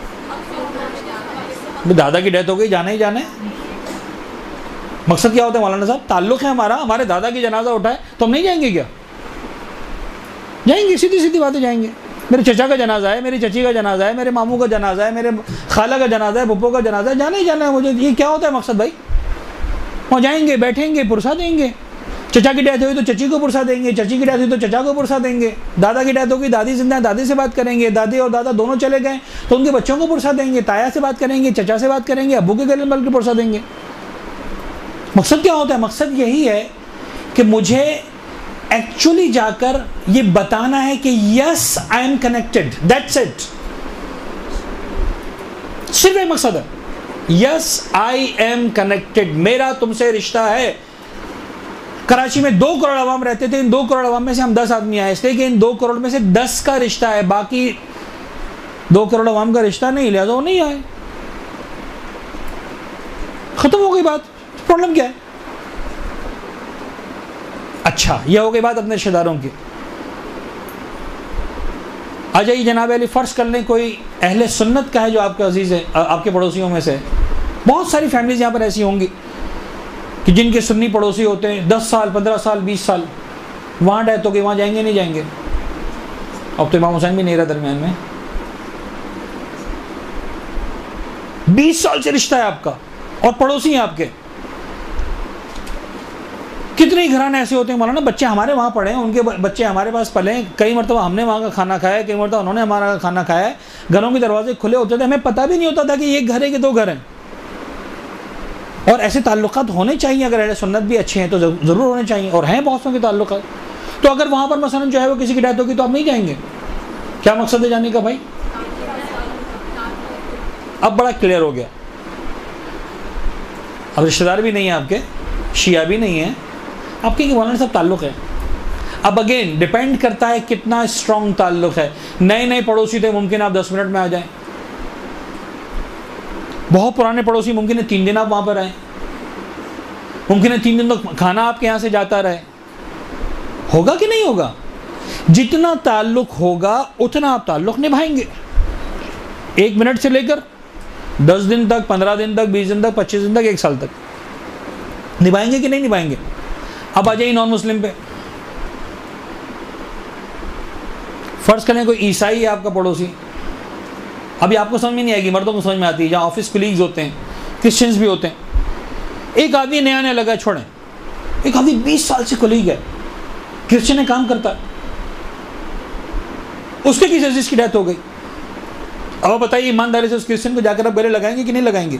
दादा की डेथ हो गई, जाना ही जाना है। मकसद क्या होता है मौलाना साहब? ताल्लुक़ है हमारा, हमारे दादा की जनाजा उठाए तो हम नहीं जाएंगे क्या? जाएंगे, सीधी सीधी बातें जाएंगे। मेरे चचा का जनाजा है, मेरी चची का जनाजा है, मेरे मामू का जनाजा है, मेरे खाला का जनाजा है, पप्पो का जनाजा है, जाना ही जाना है मुझे। ये क्या होता है मकसद भाई? वहाँ जाएंगे, बैठेंगे, पुरसा देंगे। चचा की डेथ हुई तो चची को पुरसा देंगे, चची की डेथ हुई तो चचा को पुरसा देंगे। दादा की डेथ होगी, दादी जिंदा है, दादी से बात करेंगे। दादी और दादा दोनों चले गए तो उनके बच्चों को पुरसा देंगे, ताया से बात करेंगे, चचा से बात करेंगे, अब्बू के गले में बल्कि पुरसा देंगे। मकसद क्या होता है? मकसद यही है कि मुझे एक्चुअली जाकर ये बताना है कि yes I am connected, that's it. सिर्फ एक मकसद है, यस आई एम कनेक्टेड, मेरा तुमसे रिश्ता है। कराची में दो करोड़ अवाम रहते थे, इन दो करोड़ अवाम में से हम दस आदमी आए, इसलिए कि इन दो करोड़ में से दस का रिश्ता है, बाकी दो करोड़ अवाम का रिश्ता नहीं, लिहाजा वो नहीं आए। खत्म हो गई बात। प्रॉब्लम क्या है? अच्छा, यह हो गई बात अपने रिश्तेदारों की। आ जाइए जनाब अली, फर्ज कर लें कोई अहले सुन्नत का है जो आपका अजीज है, आपके पड़ोसियों में से। बहुत सारी फैमिलीज यहाँ पर ऐसी होंगी कि जिनके सुन्नी पड़ोसी होते हैं दस साल पंद्रह साल बीस साल, वहाँ डेथ हो गई, वहाँ जाएंगे नहीं जाएंगे? अब तो इमाम हुसैन भी नहीं रहा दरमियान में। बीस साल से रिश्ता है आपका और पड़ोसी हैं आपके। कितने घराने ऐसे होते हैं मौलाना, बच्चे हमारे वहाँ पढ़े हैं, उनके बच्चे हमारे पास पले हैं, कई मरतबा हमने वहाँ का खाना खाया है, कई मरतबा उन्होंने हमारा खाना खाया है, घरों के दरवाजे खुले होते थे, हमें पता भी नहीं होता था कि ये घर है कि दो घर हैं। और ऐसे ताल्लुकात होने चाहिए, अगर अहले सुन्नत भी अच्छे हैं तो ज़रूर होने चाहिए, और हैं बहुत के ताल्लुकात। तो अगर वहाँ पर मसलन जो है वो किसी की डेथ होगी तो आप नहीं जाएंगे? क्या मकसद है जाने का भाई? अब बड़ा क्लियर हो गया। अब रिश्तेदार भी नहीं है आपके, शिया भी नहीं है आपके, मौलाना साहब ताल्लुक़ है। अब अगेन डिपेंड करता है कितना स्ट्रॉन्ग ताल्लुक़ है। नए नए पड़ोसी थे, मुमकिन आप दस मिनट में आ जाएं। बहुत पुराने पड़ोसी, मुमकिन है तीन दिन आप वहाँ पर आए, मुमकिन है तीन दिन तक तो खाना आपके यहाँ से जाता रहे। होगा कि नहीं होगा? जितना ताल्लुक़ होगा उतना आप ताल्लुक़ निभाएंगे। एक मिनट से लेकर दस दिन तक, पंद्रह दिन तक, बीस दिन तक, पच्चीस दिन तक, एक साल तक निभाएंगे कि नहीं निभाएंगे? अब आ जाइए नॉन मुस्लिम पे। फर्ज करें कोई ईसाई है आपका पड़ोसी, अभी आपको समझ में नहीं आएगी, मर्दों को समझ में आती है, जहाँ ऑफिस कुलीग्स होते हैं, क्रिश्चियंस भी होते हैं। एक आदमी नया नया लगा, छोड़ें, एक आदमी बीस साल से कुलीग है, क्रिश्चियन में काम करता है, उसके किसी अजीज की डेथ हो गई। अब बताइए ईमानदारी से उस क्रिश्चियन को जाकर आप गले लगाएंगे कि नहीं लगाएंगे?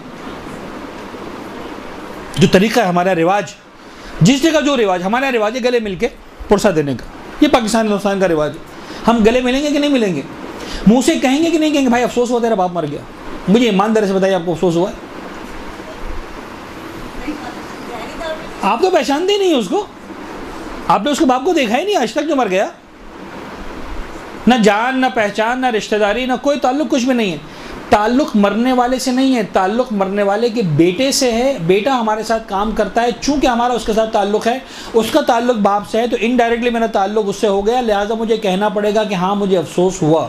जो तरीका है हमारा रिवाज, जिस जगह जो रिवाज, हमारा रिवाज है गले मिलके पुरसा देने का, ये पाकिस्तान हिंदुस्तान का रिवाज है। हम गले मिलेंगे कि नहीं मिलेंगे? मुंह से कहेंगे कि नहीं कहेंगे भाई अफसोस हुआ तेरा बाप मर गया? मुझे ईमानदारी से बताइए, आपको अफसोस हुआ है? आप तो पहचानते ही नहीं उसको, आपने उसके बाप को देखा ही नहीं आज तक जो मर गया। ना जान, ना पहचान, ना रिश्तेदारी, ना कोई ताल्लुक, कुछ भी नहीं है। ताल्लुक मरने वाले से नहीं है, ताल्लुक मरने वाले के बेटे से है। बेटा हमारे साथ काम करता है, चूंकि हमारा उसके साथ ताल्लुक है, उसका ताल्लुक बाप से है, तो इनडायरेक्टली मेरा ताल्लुक उससे हो गया, लिहाजा मुझे कहना पड़ेगा कि हाँ मुझे अफसोस हुआ।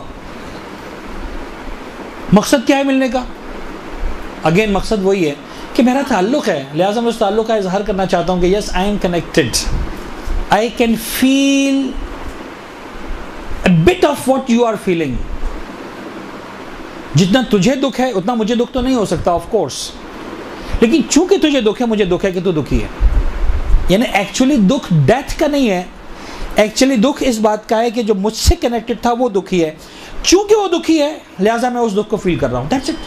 मकसद क्या है मिलने का? अगेन मकसद वही है कि मेरा ताल्लुक है, लिहाजा मैं उस ताल्लुक का इजहार करना चाहता हूँ कि yes I am connected, I can feel a bit of what you are feeling। जितना तुझे दुख है उतना मुझे दुख तो नहीं हो सकता ऑफ कोर्स, लेकिन चूंकि तुझे दुख है मुझे दुख है कि तू दुखी है। यानी एक्चुअली दुख डेथ का नहीं है, एक्चुअली दुख इस बात का है कि जो मुझसे कनेक्टेड था वो दुखी है, चूंकि वो दुखी है लिहाजा मैं उस दुख को फील कर रहा हूं। That's it.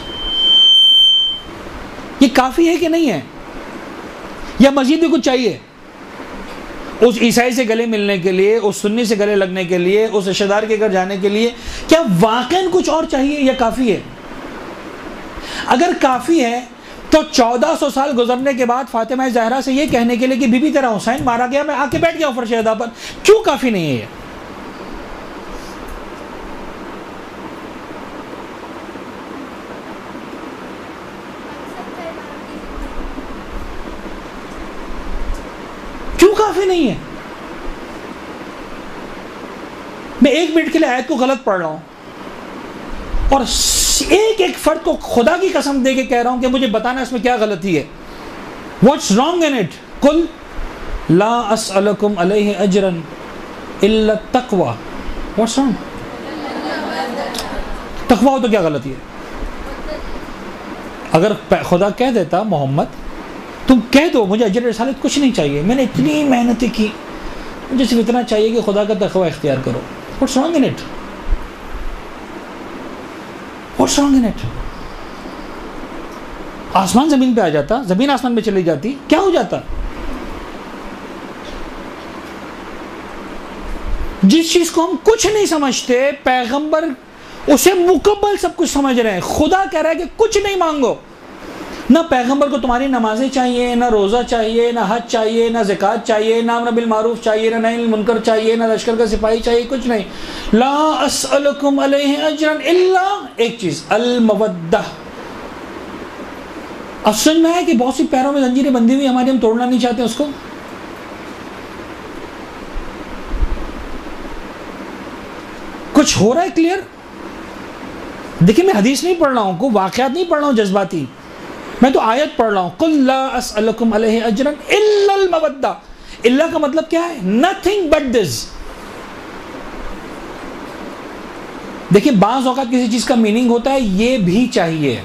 ये काफी है कि नहीं है, या मजीद भी कुछ चाहिए? उस ईसाई से गले मिलने के लिए, उस सुन्नी से गले लगने के लिए, उस रिश्तेदार के घर जाने के लिए क्या वाकई कुछ और चाहिए या काफ़ी है? अगर काफ़ी है तो चौदह सौ साल गुजरने के बाद फातिमा ज़हरा से ये कहने के लिए कि बीबी तेरा हुसैन मारा गया, मैं आके बैठ गया फर्श अदा पर, क्यों काफ़ी नहीं है ये? क्यों काफी नहीं है? मैं एक मिनट के लिए आयत को गलत पढ़ रहा हूं और एक एक फर्द को खुदा की कसम दे के कह रहा हूं कि मुझे बताना इसमें क्या गलती है। What's wrong in it? कुल ला अस्अलुकुम अलैहि अजरन इल्ला तकवा। What's wrong? तकवा हो तो क्या गलती है? अगर खुदा कह देता मोहम्मद तुम कह दो मुझे अजर रिसालत कुछ नहीं चाहिए, मैंने इतनी मेहनतें की, मुझे सिर्फ इतना चाहिए कि खुदा का तकवा इख्तियार करो। What's wrong in it? What's wrong in it? आसमान जमीन पे आ जाता, जमीन आसमान में चली जाती, क्या हो जाता? जिस चीज को हम कुछ नहीं समझते, पैगंबर उसे मुकम्मल सब कुछ समझ रहे हैं। खुदा कह रहा है कि कुछ नहीं मांगो, ना पैगंबर को तुम्हारी नमाजें चाहिए, ना रोज़ा चाहिए, ना हज चाहिए, ना ज़कात चाहिए, ना अम्र बिल मारूफ चाहिए, ना नही मुनकर चाहिए, ना लश्कर का सिपाही चाहिए, कुछ नहीं। ला अस्अलुकुम अलैहि अजरन इल्ला, एक चीज़, अल मवद्दा। अब समझ में आया कि बहुत सी पैरों में जंजीरें बंधी हुई हमारी, हम तोड़ना नहीं चाहते उसको। कुछ हो रहा है क्लियर? देखिए मैं हदीस नहीं पढ़ रहा हूँ, को वाक़यात नहीं पढ़ रहा हूँ जज्बाती, मैं तो आयत पढ़ रहा हूं, कुल ला अस्अलुकुम अलैहि अजरन इल्लल मवद्दा। इल्ला का मतलब क्या है? Nothing but this. देखिए, बाज़ औक़ात किसी चीज का मीनिंग होता है ये भी चाहिए,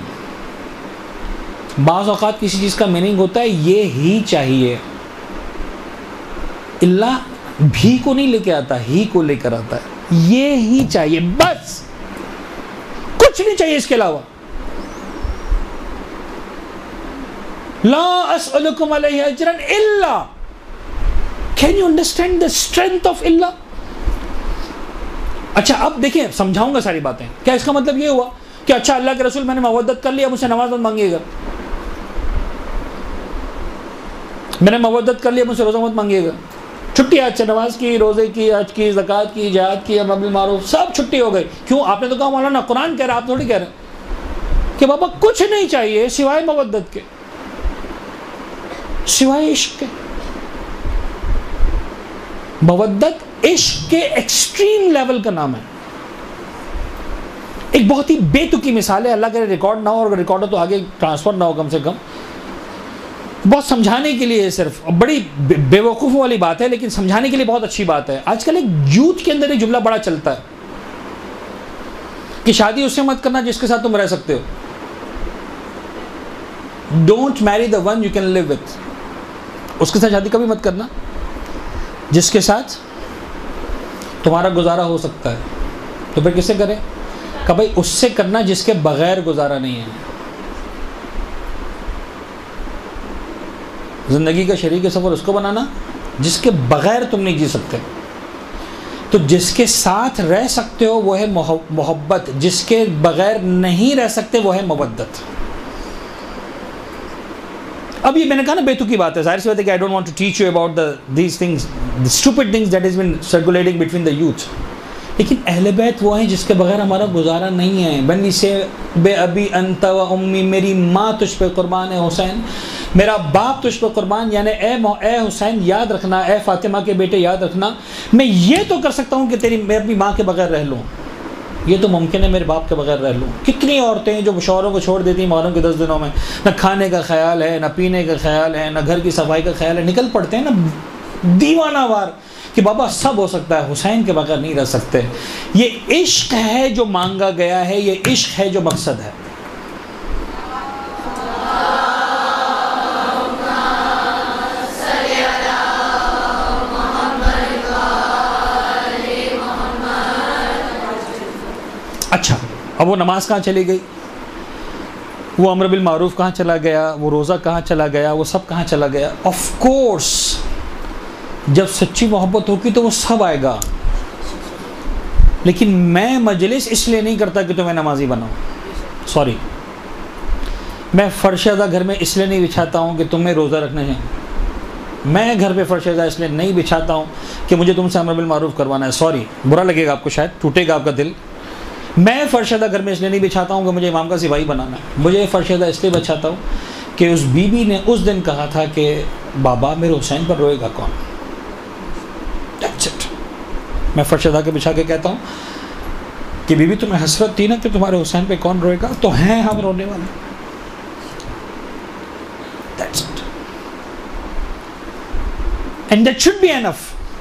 बाज़ औक़ात किसी चीज का मीनिंग होता है ये ही चाहिए। इल्ला भी को नहीं लेके आता, ही को लेकर आता है। ये ही चाहिए, बस कुछ नहीं चाहिए इसके अलावा। ला अस्अलुकुम अलैहि अजरन इल्ला। Can you understand the strength of इल्ला? अच्छा, अब देखिए, समझाऊंगा सारी बातें। क्या इसका मतलब ये हुआ कि अच्छा अल्लाह के रसूल मैंने मवद्दत कर लिया, मुझसे नमाज मत मांगिएगा, मैंने मवद्दत कर लिया, मुझसे रोज़ा मत मांगिएगा, छुट्टी आज से नमाज की, रोज़े की, हज की, ज़कात की, जिहाद की, अमर बिल मारूफ, सब छुट्टी हो गई। क्यों? आपने तो कहा मौलाना कुरान कह रहा है, आप थोड़ी कह रहे कि बाबा कुछ नहीं चाहिए सिवाय मवद्दत के, सिवाय इश्क के। मवद्दत इश्क के एक्सट्रीम लेवल का नाम है। एक बहुत ही बेतुकी मिसाल है, अल्लाह करे रिकॉर्ड ना हो, और रिकॉर्ड हो तो आगे ट्रांसफर ना हो, कम से कम बहुत समझाने के लिए, सिर्फ बड़ी बे, बेवकूफ़ों वाली बात है, लेकिन समझाने के लिए बहुत अच्छी बात है। आजकल एक यूथ के अंदर एक जुमला बड़ा चलता है कि शादी उससे मत करना जिसके साथ तुम रह सकते हो। Don't marry the one you can live with. उसके साथ शादी कभी मत करना जिसके साथ तुम्हारा गुजारा हो सकता है। तो फिर किससे करें? कि भाई उससे करना जिसके बगैर गुजारा नहीं है। जिंदगी का शरीक सफ़र उसको बनाना जिसके बगैर तुम नहीं जी सकते। तो जिसके साथ रह सकते हो वो है मोहब्बत, जिसके बगैर नहीं रह सकते वो है मवद्दत। अब ये मैंने कहा ना बेतुकी बात है, जाहिर सी बात है कि I don't want to teach you about the these things, the stupid things that is been circulating between the youth. लेकिन अहले बैत वो हैं जिसके बगैर हमारा गुजारा नहीं है। बनी से बे अबी अंत व उम्मी, मेरी माँ तुझ पे कुर्बान है हुसैन, मेरा बाप तुझ पे कुर्बान, यानी ए ए हुसैन याद रखना, ए फातिमा के बेटे याद रखना, मैं ये तो कर सकता हूँ कि तेरी मैं अपनी माँ के बगैर रह लूँ, ये तो मुमकिन है मेरे बाप के बगैर रह लूँ। कितनी औरतें हैं जो शौहरों को छोड़ देती हैं मुहर्रम के दस दिनों में, न खाने का ख्याल है, न पीने का ख्याल है, न घर की सफाई का ख्याल है, निकल पड़ते हैं ना दीवानावार कि बाबा सब हो सकता है, हुसैन के बगैर नहीं रह सकते। ये इश्क है जो मांगा गया है, ये इश्क है जो मकसद है। अच्छा, अब वो नमाज कहाँ चली गई, वो अमर बिल मारूफ कहाँ चला गया, वो रोज़ा कहाँ चला गया, वो सब कहाँ चला गया? ऑफ कोर्स जब सच्ची मोहब्बत होगी तो वो सब आएगा। लेकिन मैं मजलिस इसलिए नहीं करता कि तुम्हें नमाजी बनाऊं, सॉरी। मैं फर्शदा घर में इसलिए नहीं बिछाता हूँ कि तुम्हें रोज़ा रखने हैं। मैं घर पे फर्शदा इसलिए नहीं बिछाता हूँ कि मुझे तुमसे अमर बिल मारूफ करवाना है, सॉरी, बुरा लगेगा आपको, शायद टूटेगा आपका दिल। मैं फर्शदा घर में इसलिए नहीं बिछाता हूँ कि मुझे इमाम का सिपाही बनाना है। मुझे फर्शदा इसलिए बिछाता हूँ कि उस बीबी ने उस दिन कहा था कि बाबा मेरे हुसैन पर रोएगा कौन। That's it. मैं फर्शदा के बिछा के कहता हूँ कि बीबी तुम्हें हसरत थी ना कि तुम्हारे हुसैन पे कौन रोएगा, तो हैं हम रोने वाले। That's it. And that should be enough.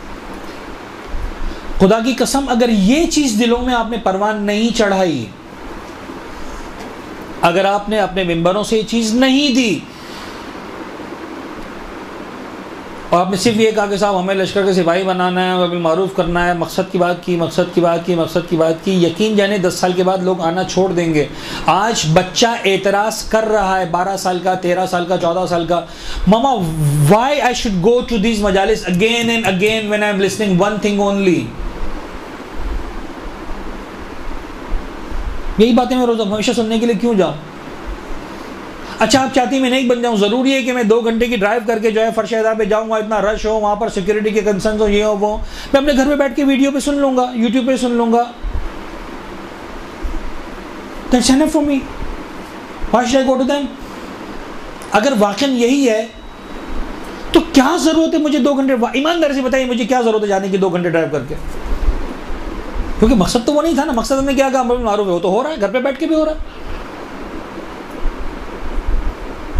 खुदा की कसम, अगर ये चीज दिलों में आपने परवान नहीं चढ़ाई, अगर आपने अपने मिंबरों से ये चीज नहीं दी और आपने सिर्फ ये कहा कि साहब हमें लश्कर के सिपाही बनाना है, अमर बिल मारूफ करना है, मकसद की बात की, मकसद की बात की, मकसद की बात की, यकीन जाने दस साल के बाद लोग आना छोड़ देंगे। आज बच्चा एतराज कर रहा है, बारह साल का, तेरह साल का, चौदह साल का, मामा why I should go to this मजालिस again and again when I am listening one thing only. यही बातें मैं रोज हमेशा सुनने के लिए क्यों जाऊं? अच्छा, आप चाहती मैं नहीं बन जाऊं, जरूरी है कि मैं दो घंटे की ड्राइव करके जो है फर्शदा पे जाऊंगा, इतना रश हो, वहां पर सिक्योरिटी के कंसर्न हो, ये हो वो, मैं अपने घर में बैठ के वीडियो पे सुन लूंगा, यूट्यूब पे सुन लूंगा। That's enough for me. Why should I go to them? अगर वाकई यही है तो क्या जरूरत है मुझे दो घंटे, ईमानदारी से बताइए मुझे क्या जरूरत है जाने की दो घंटे ड्राइव करके? क्योंकि मकसद तो वो नहीं था ना। मकसद हमने क्या कहा, अमर बिल मारूफ है, वो तो हो रहा है, घर पे बैठ के भी हो रहा है।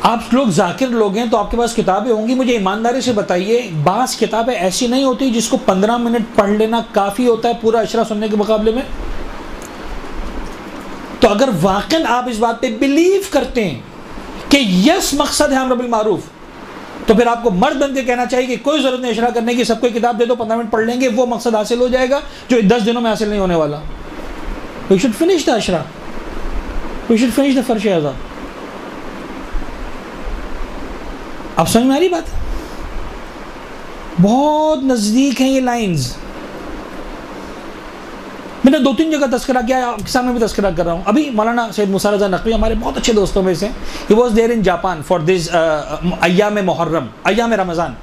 आप लोग जाकिर लोग हैं तो आपके पास किताबें होंगी, मुझे ईमानदारी से बताइए, बास किताबें ऐसी नहीं होती जिसको पंद्रह मिनट पढ़ लेना काफ़ी होता है पूरा अशरा सुनने के मुकाबले में? तो अगर वाकई आप इस बात पे बिलीव करते हैं कि यस मकसद है अम्र बिल मारूफ, तो फिर आपको मर्द बन के कहना चाहिए कि कोई ज़रूरत नहीं अशरा करने की, सबको किताब दे दो, पंद्रह मिनट पढ़ लेंगे, वो मकसद हासिल हो जाएगा जो दस दिनों में हासिल नहीं होने वाला। वी शुड फिनिश द अशरा, वी शुड फिनिश द फर्श आज़ाद। आप समझ में आ रही बात? बहुत नज़दीक हैं ये लाइंस। मैंने दो तीन जगह तस्करा किया, आपके सामने भी तस्करा कर रहा हूँ। अभी मौलाना सैयद मूसा रज़ा नकवी हमारे बहुत अच्छे दोस्तों में से, he was there in Japan for this अय्याम मुहर्रम, अय्याम रमज़ान,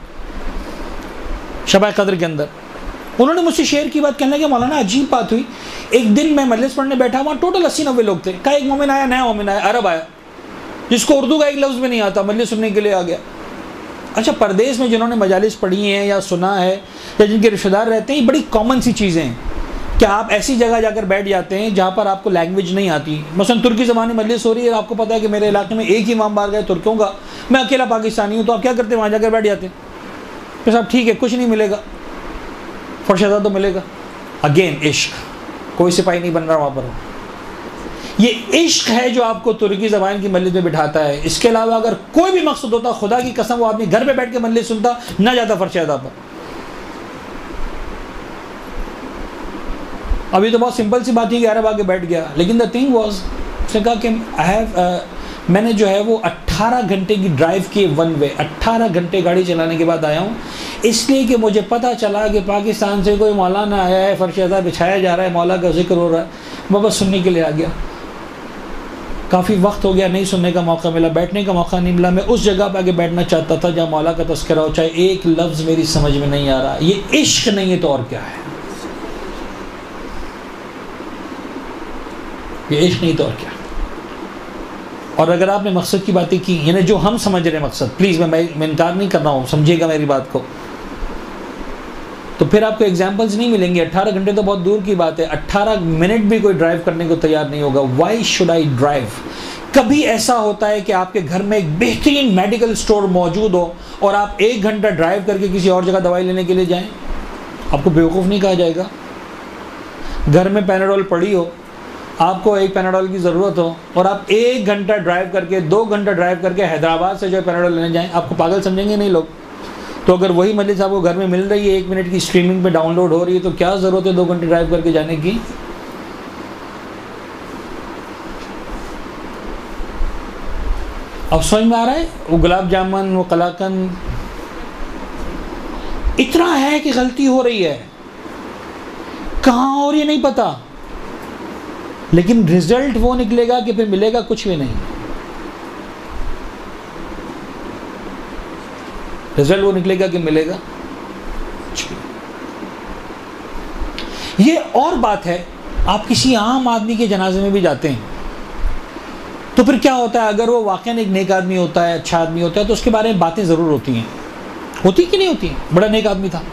शब क़द्र के अंदर। उन्होंने मुझसे शेयर की बात, कहने लगे मौलाना अजीब बात हुई, एक दिन मैं मजलिस पढ़ने बैठा, वहाँ टोटल अस्सी नब्बे लोग थे। का एक मोमिन आया, नया मोमिन आया, अरब आया, जिसको उर्दू का एक लफ्ज़ भी नहीं आता, मजलिस सुनने के लिए आ गया। अच्छा, परदेश में जिन्होंने मजालिस पढ़ी हैं या सुना है या जिनके रिश्तेदार रहते हैं, ये बड़ी कॉमन सी चीज़ें हैं कि आप ऐसी जगह जाकर बैठ जाते हैं जहाँ पर आपको लैंग्वेज नहीं आती। मसलन तुर्की ज़बान में मजलिस हो रही है, आपको पता है कि मेरे इलाके में एक ही इमाम बार गए तुर्कों का, मैं अकेला पाकिस्तानी हूँ, तो आप क्या करते हैं? वहाँ जाकर बैठ जाते हैं। तो साहब ठीक है, कुछ नहीं मिलेगा, फर्शदा तो मिलेगा। अगेन इश्क, कोई सिपाही नहीं बन रहा वहाँ पर। ये इश्क है जो आपको तुर्की ज़बान की मजलिस में बिठाता है। इसके अलावा अगर कोई भी मकसद होता, खुदा की कसम वो आदमी घर पे बैठ के मजलिस सुनता, ना जाता फर्शदा पर। अभी तो बहुत सिंपल सी बात ही, अरब आके बैठ गया, लेकिन द थिंग वाज, उसने कहा कि आई हैव, मैंने जो है वो अट्ठारह घंटे की ड्राइव की वन वे, अट्ठारह घंटे गाड़ी चलाने के बाद आया हूँ, इसलिए कि मुझे पता चला कि पाकिस्तान से कोई मौलाना आया है, फर्शदा बिछाया जा रहा है, मौला का जिक्र हो रहा है, मैं बस सुनने के लिए आ गया। काफ़ी वक्त हो गया, नहीं सुनने का मौका मिला, बैठने का मौका नहीं मिला। मैं उस जगह पर आगे बैठना चाहता था जहाँ मौला का तस्करा हो, चाहे एक लफ्ज़ मेरी समझ में नहीं आ रहा। ये इश्क नहीं है तो और क्या है? ये इश्क नहीं तो और क्या। और अगर आपने मकसद की बातें की, यानी जो हम समझ रहे हैं मकसद, प्लीज़ मैं मैं इनकार नहीं कर रहा हूँ, समझिएगा मेरी बात को, तो फिर आपको एग्जाम्पल्स नहीं मिलेंगे। अट्ठारह घंटे तो बहुत दूर की बात है, अट्ठारह मिनट भी कोई ड्राइव करने को तैयार नहीं होगा। Why should I drive? कभी ऐसा होता है कि आपके घर में एक बेहतरीन मेडिकल स्टोर मौजूद हो और आप एक घंटा ड्राइव करके किसी और जगह दवाई लेने के लिए जाएं? आपको बेवकूफ़ नहीं कहा जाएगा? घर में पैनाडोल पड़ी हो, आपको एक पैनाडोल की ज़रूरत हो और आप एक घंटा ड्राइव करके, दो घंटा ड्राइव करके हैदराबाद से जो पैनाडोल लेने जाएं, आपको पागल समझेंगे नहीं लोग? तो अगर वही मजलिस आपको घर में मिल रही है, एक मिनट की स्ट्रीमिंग पे डाउनलोड हो रही है, तो क्या ज़रूरत है दो घंटे ड्राइव करके जाने की? अब समझ में आ रहा है? वो गुलाब जामुन, वो कलाकंद, इतना है कि गलती हो रही है, कहाँ हो रही है नहीं पता, लेकिन रिजल्ट वो निकलेगा कि फिर मिलेगा कुछ भी नहीं। रिजल्ट वो निकलेगा कि मिलेगा कुछ भी। ये और बात है, आप किसी आम आदमी के जनाजे में भी जाते हैं तो फिर क्या होता है? अगर वो वाकई एक नेक आदमी होता है, अच्छा आदमी होता है, तो उसके बारे में बातें ज़रूर होती हैं। होती कि नहीं होती? बड़ा नेक आदमी था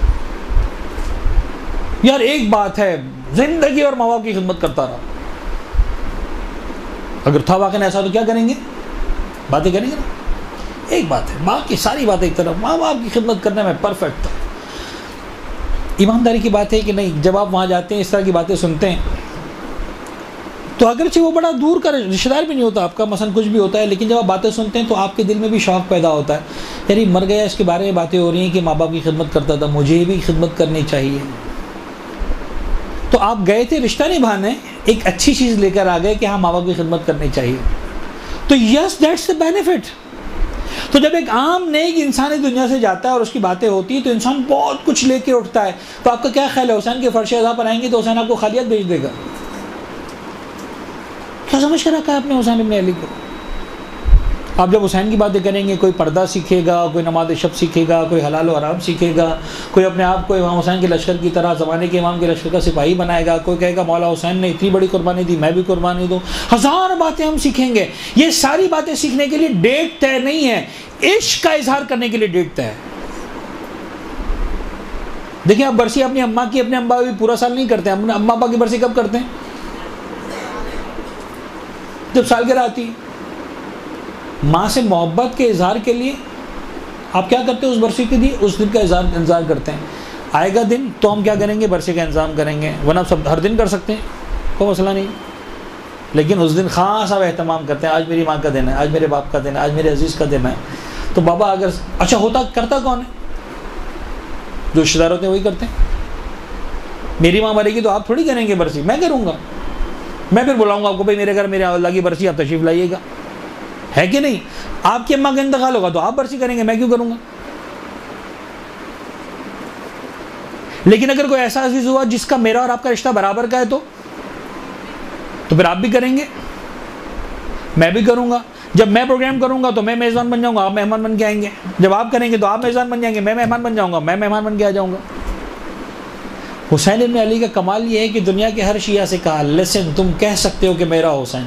यार, एक बात है, जिंदगी और माँ बाप की खिदमत करता रहा। अगर था वाकई ऐसा तो क्या करेंगे? बातें करेंगे ना। एक बात है, बाकी सारी बातें एक तरफ, माँ बाप की खिदमत करने में परफेक्ट था। ईमानदारी की बात है कि नहीं, जब आप वहाँ जाते हैं, इस तरह की बातें सुनते हैं, तो अगरचे वो बड़ा दूर का रिश्तेदार भी नहीं होता आपका, मसलन कुछ भी होता है, लेकिन जब आप बातें सुनते हैं तो आपके दिल में भी शौक़ पैदा होता है, यार मर गया, इसके बारे में बातें हो रही हैं कि माँ बाप की खिदमत करता था, मुझे भी खिदमत करनी चाहिए। तो आप गए थे रिश्ता निभाने, एक अच्छी चीज़ लेकर आ गए कि हाँ माँ बाप की खिदमत करनी चाहिए, तो यस दैट्स द बेनिफिट। तो जब एक आम नेक इंसान इस दुनिया से जाता है और उसकी बातें होती है तो इंसान बहुत कुछ लेके उठता है। तो आपका क्या ख्याल है, हुसैन के फर्श अज़ा पर आएंगे तो हुसैन आपको खालियत भेज देगा? क्या समझ कर रखा है आपने हुसैन इब्न अली को? आप जब हुसैन की बातें करेंगे, कोई पर्दा सीखेगा, कोई नमाज शब सीखेगा, कोई हलाल व हराम सीखेगा, कोई अपने आप को इमाम हुसैन के लश्कर की तरह ज़माने के इमाम के लश्कर का सिपाही बनाएगा, कोई कहेगा मौला हुसैन ने इतनी बड़ी कुर्बानी दी, मैं भी कुर्बानी दूँ। हज़ार बातें हम सीखेंगे। ये सारी बातें सीखने के लिए डेट तय नहीं है, इश्क का इजहार करने के लिए डेट तय है। देखिए, आप बरसी अपनी अम्मा की, अपने अम्मा भी पूरा साल नहीं करते हैं। अपने अम्मा अब्बा की बरसी कब करते हैं? जब सालगिरह आती है। माँ से मोहब्बत के इजहार के लिए आप क्या करते हैं? उस बरसी के लिए उस दिन का इजहार इंतज़ार करते हैं। आएगा दिन तो हम क्या करेंगे? बरसी का इंतज़ाम करेंगे, वरना सब हर दिन कर सकते हैं, कोई मसला नहीं। लेकिन उस दिन ख़ास आप एहतमाम करते हैं, आज मेरी माँ का दिन है, आज मेरे बाप का दिन है, आज मेरे अजीज़ का दिन है। तो बाबा अगर अच्छा होता, करता कौन है? जो रिश्तेदार होते हैं वही करते हैं। मेरी माँ मरेगी तो आप थोड़ी करेंगे बरसी, मैं करूँगा। मैं फिर बुलाऊँगा आपको, भाई मेरे घर मेरे अल्लाह की बरसी, आप तशरीफ़ लाइएगा, है कि नहीं? आपकी अम्मा का इंतकाल होगा तो आप बरसी करेंगे, मैं क्यों करूँगा? लेकिन अगर कोई ऐसा अजीज़ हुआ जिसका मेरा और आपका रिश्ता बराबर का है तो तो फिर आप भी करेंगे, मैं भी करूँगा। जब मैं प्रोग्राम करूँगा तो मैं मेज़बान बन जाऊँगा, आप मेहमान बन के आएंगे। जब आप करेंगे तो आप मेज़बान बन जाएंगे, मैं मेहमान बन जाऊँगा, मैं मेहमान बन के आ जाऊँगा। हुसैन इब्न अली का कमाल ये है कि दुनिया के हर शिया से कहा, लिसन, तुम कह सकते हो कि मेरा हुसैन।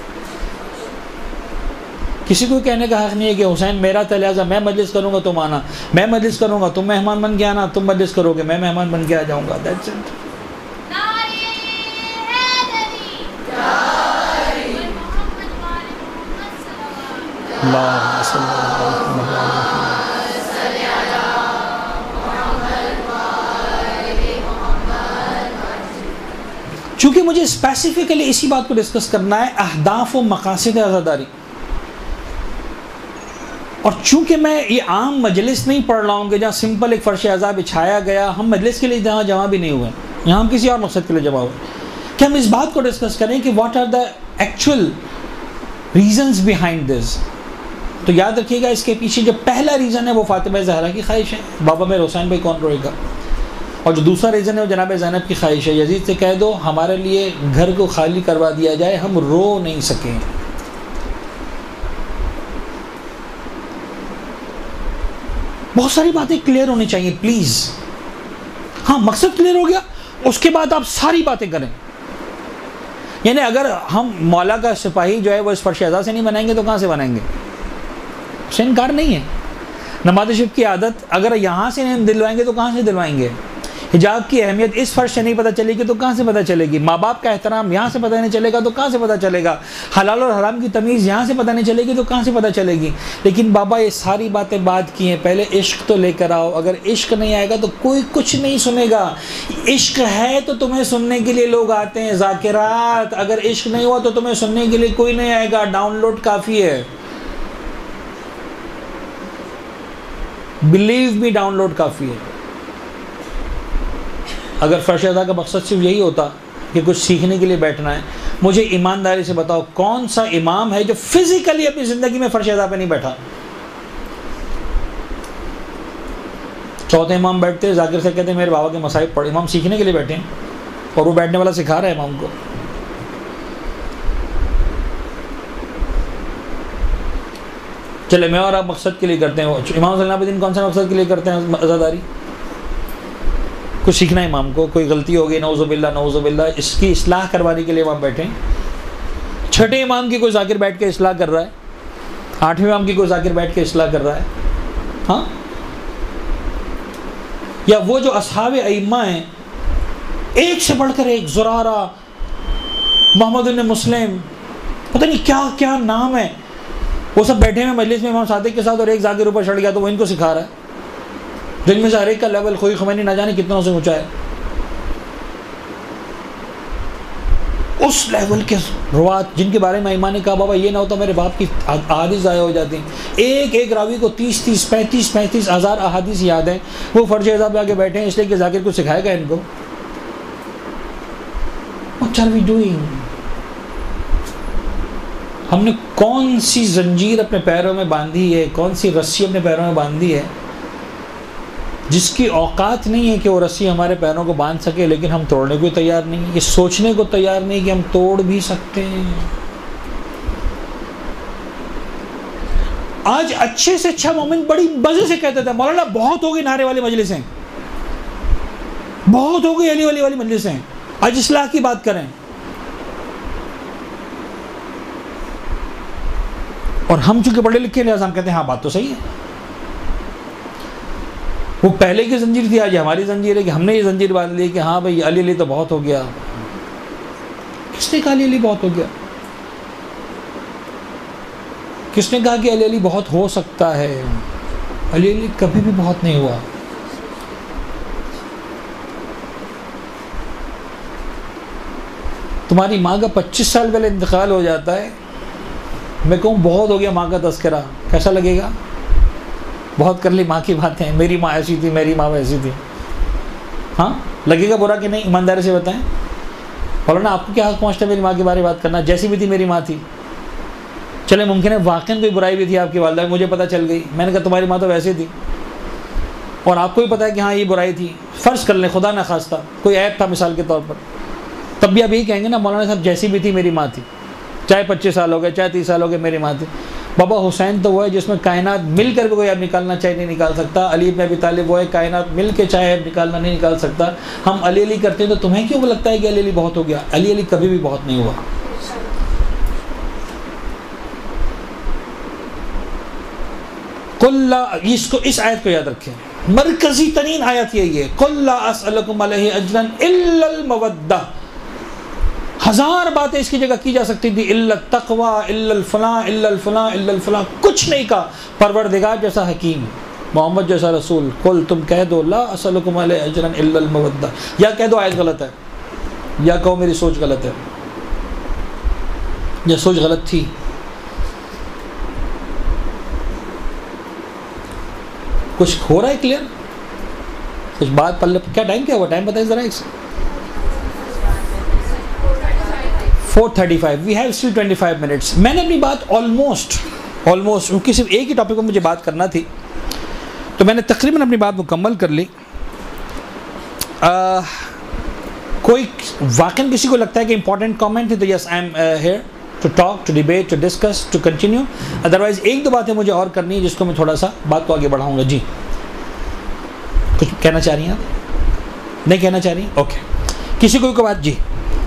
किसी को कहने का हक़ नहीं है कि हुसैन मेरा था लिहाजा मैं मजलिस करूँगा तुम आना, मैं मजलिस करूँगा तुम मेहमान बन के आना, तुम मजलिस करोगे मैं मेहमान बन के आ जाऊँगा। That's it. चूँकि मुझे स्पेसिफिकली इसी बात को डिस्कस करना है, अहदाफ व मकासद आज़ादारी, और चूँकि मैं ये आम मजलिस नहीं पढ़ रहा हूँ कि जहाँ सिंपल एक फ़र्श अज़ा बिछाया गया, हम मजलिस के लिए जहाँ जमा भी नहीं हुए, यहाँ हम किसी और मकसद के लिए जमा हुए, कि हम इस बात को डिस्कस करें कि what are the actual reasons behind this. तो याद रखिएगा, इसके पीछे जो पहला रीज़न है वो फ़ातिमा ज़हरा की ख्वाहिश है, बाबा मेरे हुसैन भाई कौन रोएगा। और जो दूसरा रीज़न है वो जनाब ज़ैनब की ख्वाहिश है, यजीद से कह दो हमारे लिए घर को खाली करवा दिया जाए, हम रो नहीं सकें। बहुत सारी बातें क्लियर होनी चाहिए प्लीज़। हाँ, मकसद क्लियर हो गया, उसके बाद आप सारी बातें करें। यानी अगर हम मौला का सिपाही जो है वो इस फर्श अज़ा से नहीं बनाएंगे तो कहाँ से बनाएंगे? उससे इनकार नहीं है। नमाज़ शरीफ की आदत अगर यहाँ से नहीं दिलवाएंगे तो कहाँ से दिलवाएंगे? हिजाब की अहमियत इस फर्श से नहीं पता चलेगी तो कहाँ से पता चलेगी? माँ बाप का एहतराम यहाँ से पता नहीं चलेगा तो कहाँ से पता चलेगा? हलाल और हराम की तमीज़ यहाँ से पता नहीं चलेगी तो कहाँ से पता चलेगी? लेकिन बाबा ये सारी बातें बात की हैं, पहले इश्क तो लेकर आओ। अगर इश्क नहीं आएगा तो कोई कुछ नहीं सुनेगा। इश्क है तो तुम्हें सुनने के लिए लोग आते हैं, ज़ाकिरात। अगर इश्क नहीं हुआ तो तुम्हें सुनने के लिए कोई नहीं आएगा, डाउनलोड काफ़ी है। बिलीव मी, डाउनलोड काफ़ी है। अगर फर्श अज़ा का मकसद सिर्फ यही होता कि कुछ सीखने के लिए बैठना है, मुझे ईमानदारी से बताओ कौन सा इमाम है जो फिजिकली अपनी ज़िंदगी में फर्श अज़ा पे नहीं बैठा? चौथे इमाम बैठते हैं, जाकिर से कहते हैं मेरे बाबा के मसाइब पढ़े। इमाम सीखने के लिए बैठे हैं और वो बैठने वाला सिखा रहा है इमाम को। चले मैं और आप मकसद के लिए करते हैं, इमाम ज़ैनुलआबिदीन कौन सा मकसद के लिए करते हैं अज़ादारी? कुछ सीखना है इमाम को, कोई गलती हो गई, नौज़ुबिल्लाह नौज़ुबिल्लाह, इसकी इस्लाह करवाने के लिए इमाम बैठे हैं। छठे इमाम की कोई ज़ाकिर बैठ के इस्लाह कर रहा है, आठवें इमाम की कोई ज़ाकिर बैठ के इस्लाह कर रहा है। हाँ, या वो जो असहाबे अइम्मा हैं, एक से बढ़कर एक, ज़ुरारा, मोहम्मद इब्न मुस्लिम, पता नहीं क्या क्या नाम है, वो सब बैठे हैं मजलिस में इमाम सादिक के साथ, और एक ज़ाकिर ऊपर चढ़ गया तो वो इनको सिखा रहा है। जिनमें से हर एक का लेवल कोई ख़ुमैनी ना जाने कितना से ऊंचा है। उस लेवल के रुवात जिनके बारे में ईमान ने कहा बाबा ये ना होता मेरे बाप की अहादीस ज़ाया हो जाती। एक एक रावी को तीस तीस पैंतीस पैंतीस हज़ार अहादीस याद हैं, वो फर्ज अज़ा पे आके बैठे हैं इसलिए कि ज़ाकिर को सिखाएगा इनको। What are we doing? हमने कौन सी जंजीर अपने पैरों में बांधी है, कौन सी रस्सी अपने पैरों में बांधी है जिसकी औकात नहीं है कि वो रस्सी हमारे पैरों को बांध सके, लेकिन हम तोड़ने को तैयार नहीं, ये सोचने को तैयार नहीं कि हम तोड़ भी सकते हैं। आज अच्छे से अच्छा मोमिन बड़ी मजे से कहते थे मौलाना बहुत हो गई नारे वाली मजलिसें, बहुत हो गई अली वाली वाली मजलिसें, आज इस्लाह की बात करें। और हम चूंकि पढ़े लिखे लिहाजा हम कहते हैं हाँ बात तो सही है। वो पहले की जंजीर थी, आज हमारी जंजीर है कि हमने ये जंजीर बांध ली कि हाँ भाई अली अली तो बहुत हो गया। किसने कहा अली अली बहुत हो गया? किसने कहा कि अली अली बहुत हो सकता है? अली अली कभी भी बहुत नहीं हुआ। तुम्हारी माँ का पच्चीस साल पहले इंतकाल हो जाता है, मैं कहूँ बहुत हो गया माँ का तस्करा, कैसा लगेगा? बहुत कर ली माँ की बातें, मेरी माँ ऐसी थी, मेरी माँ वैसी थी। हाँ, लगेगा बुरा कि नहीं? ईमानदारी से बताएं। बोलो ना, आपको क्या हक पहुँचता है मेरी माँ के बारे में बात करना? जैसी भी थी मेरी माँ थी। चले मुमकिन है वाकई कोई बुराई भी थी आपकी वालदा, मुझे पता चल गई, मैंने कहा तुम्हारी माँ तो वैसे थी, और आपको भी पता है कि हाँ ये बुराई थी। फ़र्ज़ कर लें खुदा न खास्ता कोई ऐप था मिसाल के तौर पर, तब भी आप यही कहेंगे ना मौलाना साहब जैसी भी थी मेरी माँ थी, चाहे पच्चीस साल हो गए चाहे तीस साल हो गए मेरी माँ थी। बाबा हुसैन तो वो है जिसमें कायनात मिल कर भी कोई ऐप निकालना चाहे नहीं निकाल सकता। अली इब्न अबी तालिब वो है कायनात मिल के चाहे ऐप निकालना नहीं निकाल सकता। हम अली अली करते हैं तो तुम्हें क्यों लगता है कि अली अली बहुत हो गया? अली अली कभी भी बहुत नहीं हुआ। कुल्ला, इसको इस आयत को याद रखें, मरकजी तरीन आयत यही है, कुल्ला असअलुकुम अलैहि अजरन इल्लल मवद्दा। हजार बातें इसकी जगह की जा सकती थी, इल्लत तक़वा, इल्लल फलां, इल्लल फलां, इल्लल फलां, कुछ नहीं कहा। परवरदिगार जैसा हकीम, मोहम्मद जैसा रसूल, कुल तुम कह दो ला असअलुकुम अलैहि अजरन इल्लल मवद्दा, या कह दो आयत गलत है, या कहो मेरी सोच गलत है, या सोच गलत थी। कुछ हो रहा है क्लियर? कुछ बात पल्ले, क्या टाइम क्या हुआ? टाइम बताइए ज़रा। एक four thirty five, we have still twenty five minutes. मैंने अपनी बात ऑलमोस्ट ऑलमोस्ट क्योंकि सिर्फ एक ही टॉपिक पर मुझे बात करना थी, तो मैंने तकरीबन अपनी बात मुकम्मल कर ली। आ, कोई वाकई किसी को लगता है कि इंपॉर्टेंट कमेंट है तो yes I am here to talk, to debate, to discuss, to continue. Otherwise एक दो बातें मुझे और करनी है जिसको मैं थोड़ा सा बात को आगे बढ़ाऊंगा। जी, कुछ कहना चाह रही हैं आप? नहीं कहना चाह रही? ओके, किसी को कोई बात? जी,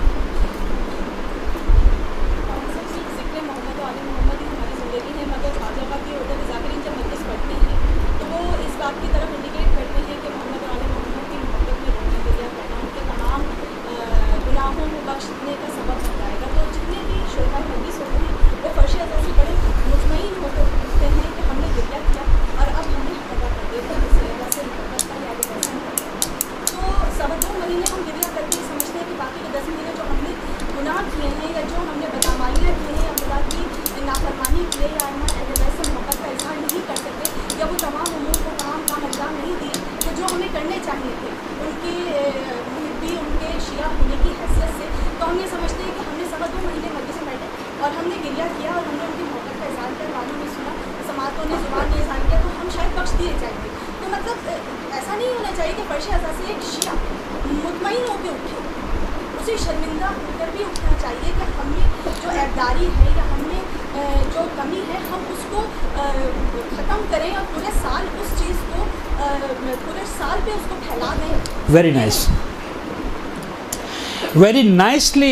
very nice, very nicely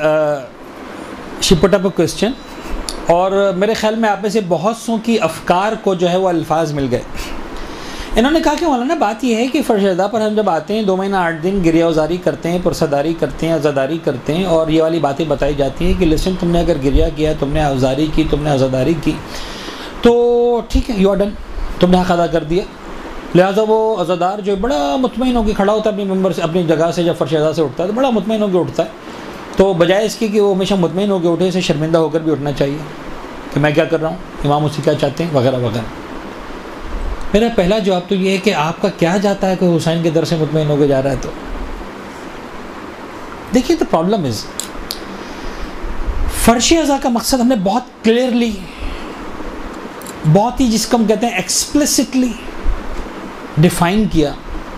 she put up a question. और मेरे ख्याल में आप में से बहुत सौ की अफकार को जो है वो अल्फाज मिल गए। इन्होंने कहा कि मौलाना बात यह है कि फ़र्शदा पर हम जब आते हैं दो महीना आठ दिन गिरियाजारी करते हैं, पुरसदारी करते हैं, अज़ादारी करते हैं, और ये वाली बातें बताई जाती हैं कि लिसन तुमने अगर गिरिया किया, तुमने अज़ादारी की, तुमने अज़ादारी की, तो ठीक है, यू आर डन, तुमने हक़ अदा कर दिया। लिहाजा वो अज़ादार जो बड़ा मुतमईन होकर खड़ा होता है अपनी मेंबर से, अपनी जगह से, जब फ़र्शदा से उठता है तो बड़ा मुतमईन होकर उठता है। तो बजाय इसके कि वो हमेशा मुतमईन होकर उठे, इसे शर्मिंदा होकर भी उठना चाहिए कि मैं क्या कर रहा हूँ, इमाम मुझसे क्या चाहते हैं, वगैरह वगैरह। मेरा पहला जवाब तो ये है कि आपका क्या जाता है कोई हुसैन के दर से मुतमईन होकर जा रहा है तो? देखिए, द प्रॉब्लम इज़ फ़र्श अज़ा का मकसद हमने बहुत क्लियरली, बहुत ही जिसको हम कहते हैं एक्सप्लिसिटली डिफ़ाइन किया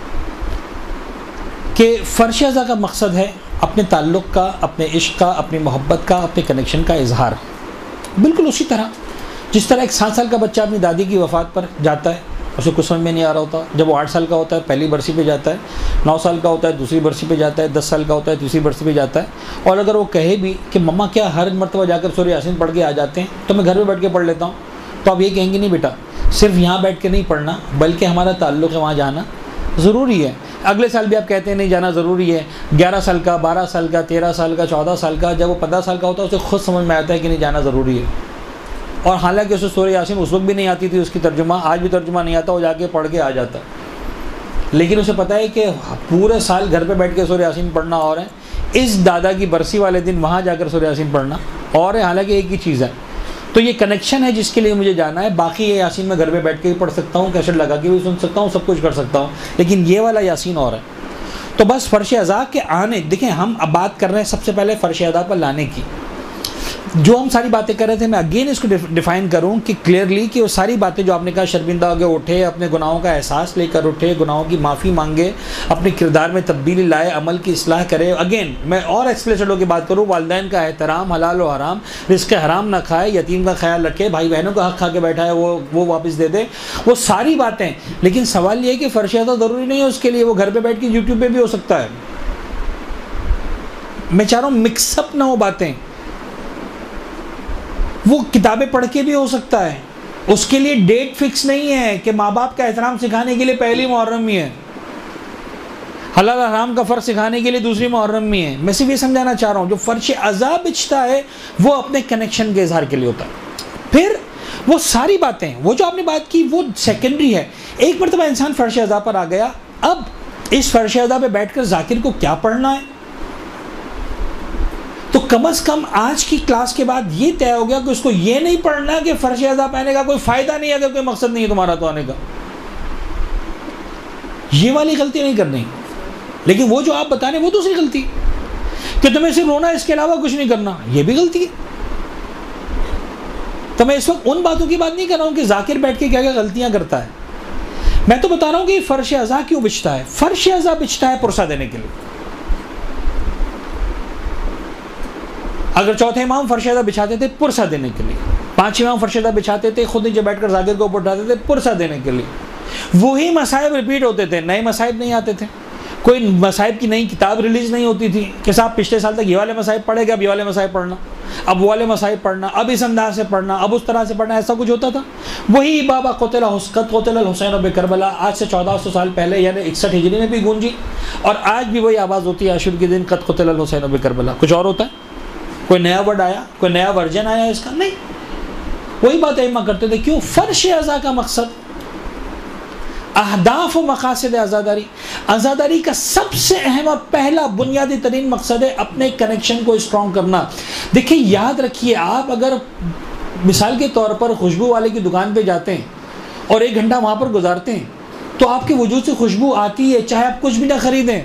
कि फ़र्श अज़ा का मकसद है अपने ताल्लुक़ का, अपने इश्क़ का, अपनी मोहब्बत का, अपने कनेक्शन का इजहार। बिल्कुल उसी तरह जिस तरह एक सात साल का बच्चा अपनी दादी की वफ़ात पर जाता है, उसे कुछ समझ में नहीं आ रहा होता, जब वो आठ साल का होता है पहली बरसी पे जाता है, नौ साल का होता है दूसरी बरसी पे जाता है, दस साल का होता है तीसरी बरसी पे जाता है। और अगर वो कहे भी कि मम्मा क्या हर मरतबा जाकर सूरह यासीन पढ़ के आ जाते हैं, तो मैं घर में बैठ के पढ़ लेता हूँ, तो आप ये कहेंगे नहीं बेटा सिर्फ यहाँ बैठ के नहीं पढ़ना, बल्कि हमारा ताल्लुक़ है वहाँ जाना ज़रूरी है। अगले साल भी आप कहते हैं नहीं जाना ज़रूरी है। ग्यारह साल का, बारह साल का, तेरह साल का, चौदह साल का, जब वो पंद्रह साल का होता है उसे खुद समझ में आता है कि नहीं जाना ज़रूरी है। और हालांकि उसे सूरह यासीन उस वक्त भी नहीं आती थी उसकी तर्जुमा, आज भी तर्जुमा नहीं आता, वो जाके पढ़ के आ जाता, लेकिन उसे पता है कि पूरे साल घर पे बैठ के सूरह यासीन पढ़ना और है, इस दादा की बरसी वाले दिन वहाँ जाकर सूरह यासीन पढ़ना और है, हालांकि एक ही चीज़ है। तो ये कनेक्शन है जिसके लिए मुझे जाना है। बाकी ये यासीन मैं घर पे बैठ के भी पढ़ सकता हूँ, कैसेट लगा के भी सुन सकता हूँ, सब कुछ कर सकता हूँ, लेकिन ये वाला यासीन और है। तो बस फ़र्श अज़ा के आने, देखें हम अब बात कर रहे हैं सबसे पहले फ़र्श अज़ा पर लाने की। जो हम सारी बातें कर रहे थे, मैं अगेन इसको डिफ़ाइन करूं कि क्लियरली कि वो सारी बातें जो आपने कहा, शर्मिंदा हो गए उठे, अपने गुनाहों का एहसास लेकर उठे, गुनाहों की माफ़ी मांगे, अपने किरदार में तब्दीली लाए, अमल की इस्लाह करे। अगेन मैं और एक्सप्लेसिट होकर बात करूं, वालिदैन का एहतराम, हलाल और हराम, रिज़्क़ हराम ना खाए, यतीम का ख्याल रखे, भाई बहनों का हक़ खा के बैठा है वो वो वापस दे दे, वो सारी बातें। लेकिन सवाल ये है कि फ़र्श अज़ा ज़रूरी नहीं है उसके लिए, वो घर पर बैठ के यूट्यूब पर भी हो सकता है। मैं चाह रहा हूँ मिक्सअप ना हो बातें, वो किताबें पढ़ के भी हो सकता है। उसके लिए डेट फिक्स नहीं है कि माँ बाप का एहतराम सिखाने के लिए पहली मुहर्रम ही है, हलाल हराम का फ़र्क सिखाने के लिए दूसरी मुहर्रम ही है। मैं सिर्फ ये समझाना चाह रहा हूँ, जो फ़र्श अज़ा बिछता है वो अपने कनेक्शन के इजहार के लिए होता है। फिर वो सारी बातें, वो जो आपने बात की वो सेकेंडरी है। एक मरतबा इंसान फ़र्श अज़ा पर आ गया, अब इस फ़र्श अज़ा पर बैठ कर ज़ाकिर को क्या पढ़ना है, तो कम अज़ कम आज की क्लास के बाद ये तय हो गया कि उसको ये नहीं पढ़ना कि फ़र्श अज़ा पहने का कोई फ़ायदा नहीं है, अगर कोई मकसद नहीं है तुम्हारा तो आने का, ये वाली गलती नहीं करनी। लेकिन वो जो आप बता रहे हैं वो दूसरी गलती कि तुम्हें सिर्फ रोना, इसके अलावा कुछ नहीं करना, ये भी गलती है। तो मैं इस वक्त उन बातों की बात नहीं कर रहा हूँ कि ज़ाकिर बैठ के क्या क्या गलतियाँ करता है, मैं तो बता रहा हूँ कि फ़र्श अज़ा क्यों बिछता है। फ़र्श अज़ा बिछता है पुरसा देने के लिए। अगर चौथे इमाम फ़र्श अज़ा बिछाते थे पुरसा देने के लिए, पांच इमाम फ़र्श अज़ा बिछाते थे खुद नीचे बैठकर ज़ाकिर को ऊपर उठाते थे पुरसा देने के लिए, वही मसाइब रिपीट होते थे, नए मसाइब नहीं आते थे, कोई मसाइब की नई किताब रिलीज़ नहीं होती थी कि साहब पिछले साल तक ये वाले मसाइब पढ़ेगा, अब ये वाले मसाइब पढ़ना, अब वो वाले मसाइब पढ़ना, अब इस अंदाज से पढ़ना, अब उस तरह से पढ़ना, ऐसा कुछ होता था। वही बाबा क़ुतिल क़ुतिल हुसैन बि करबला आज से चौदह सौ साल पहले यानी इकसठ हिजरी में भी गूंजी, और आज भी वही आवाज़ होती है आशूर के दिन क़द क़ुतिल हुसैन बि करबला। कुछ और होता है, कोई नया वर्ड आया, कोई नया वर्जन आया इसका नहीं, वही बात इमाम करते थे। क्यों? फ़र्श अज़ा का मकसद, अहदाफ व मकासद आज़ादारी, आज़ादारी का सबसे अहम और पहला बुनियादी तरीन मकसद है अपने कनेक्शन को स्ट्रॉन्ग करना। देखिए याद रखिए, आप अगर मिसाल के तौर पर खुशबू वाले की दुकान पे जाते हैं और एक घंटा वहाँ पर गुजारते हैं तो आपके वजूद से खुशबू आती है, चाहे आप कुछ भी ना खरीदें।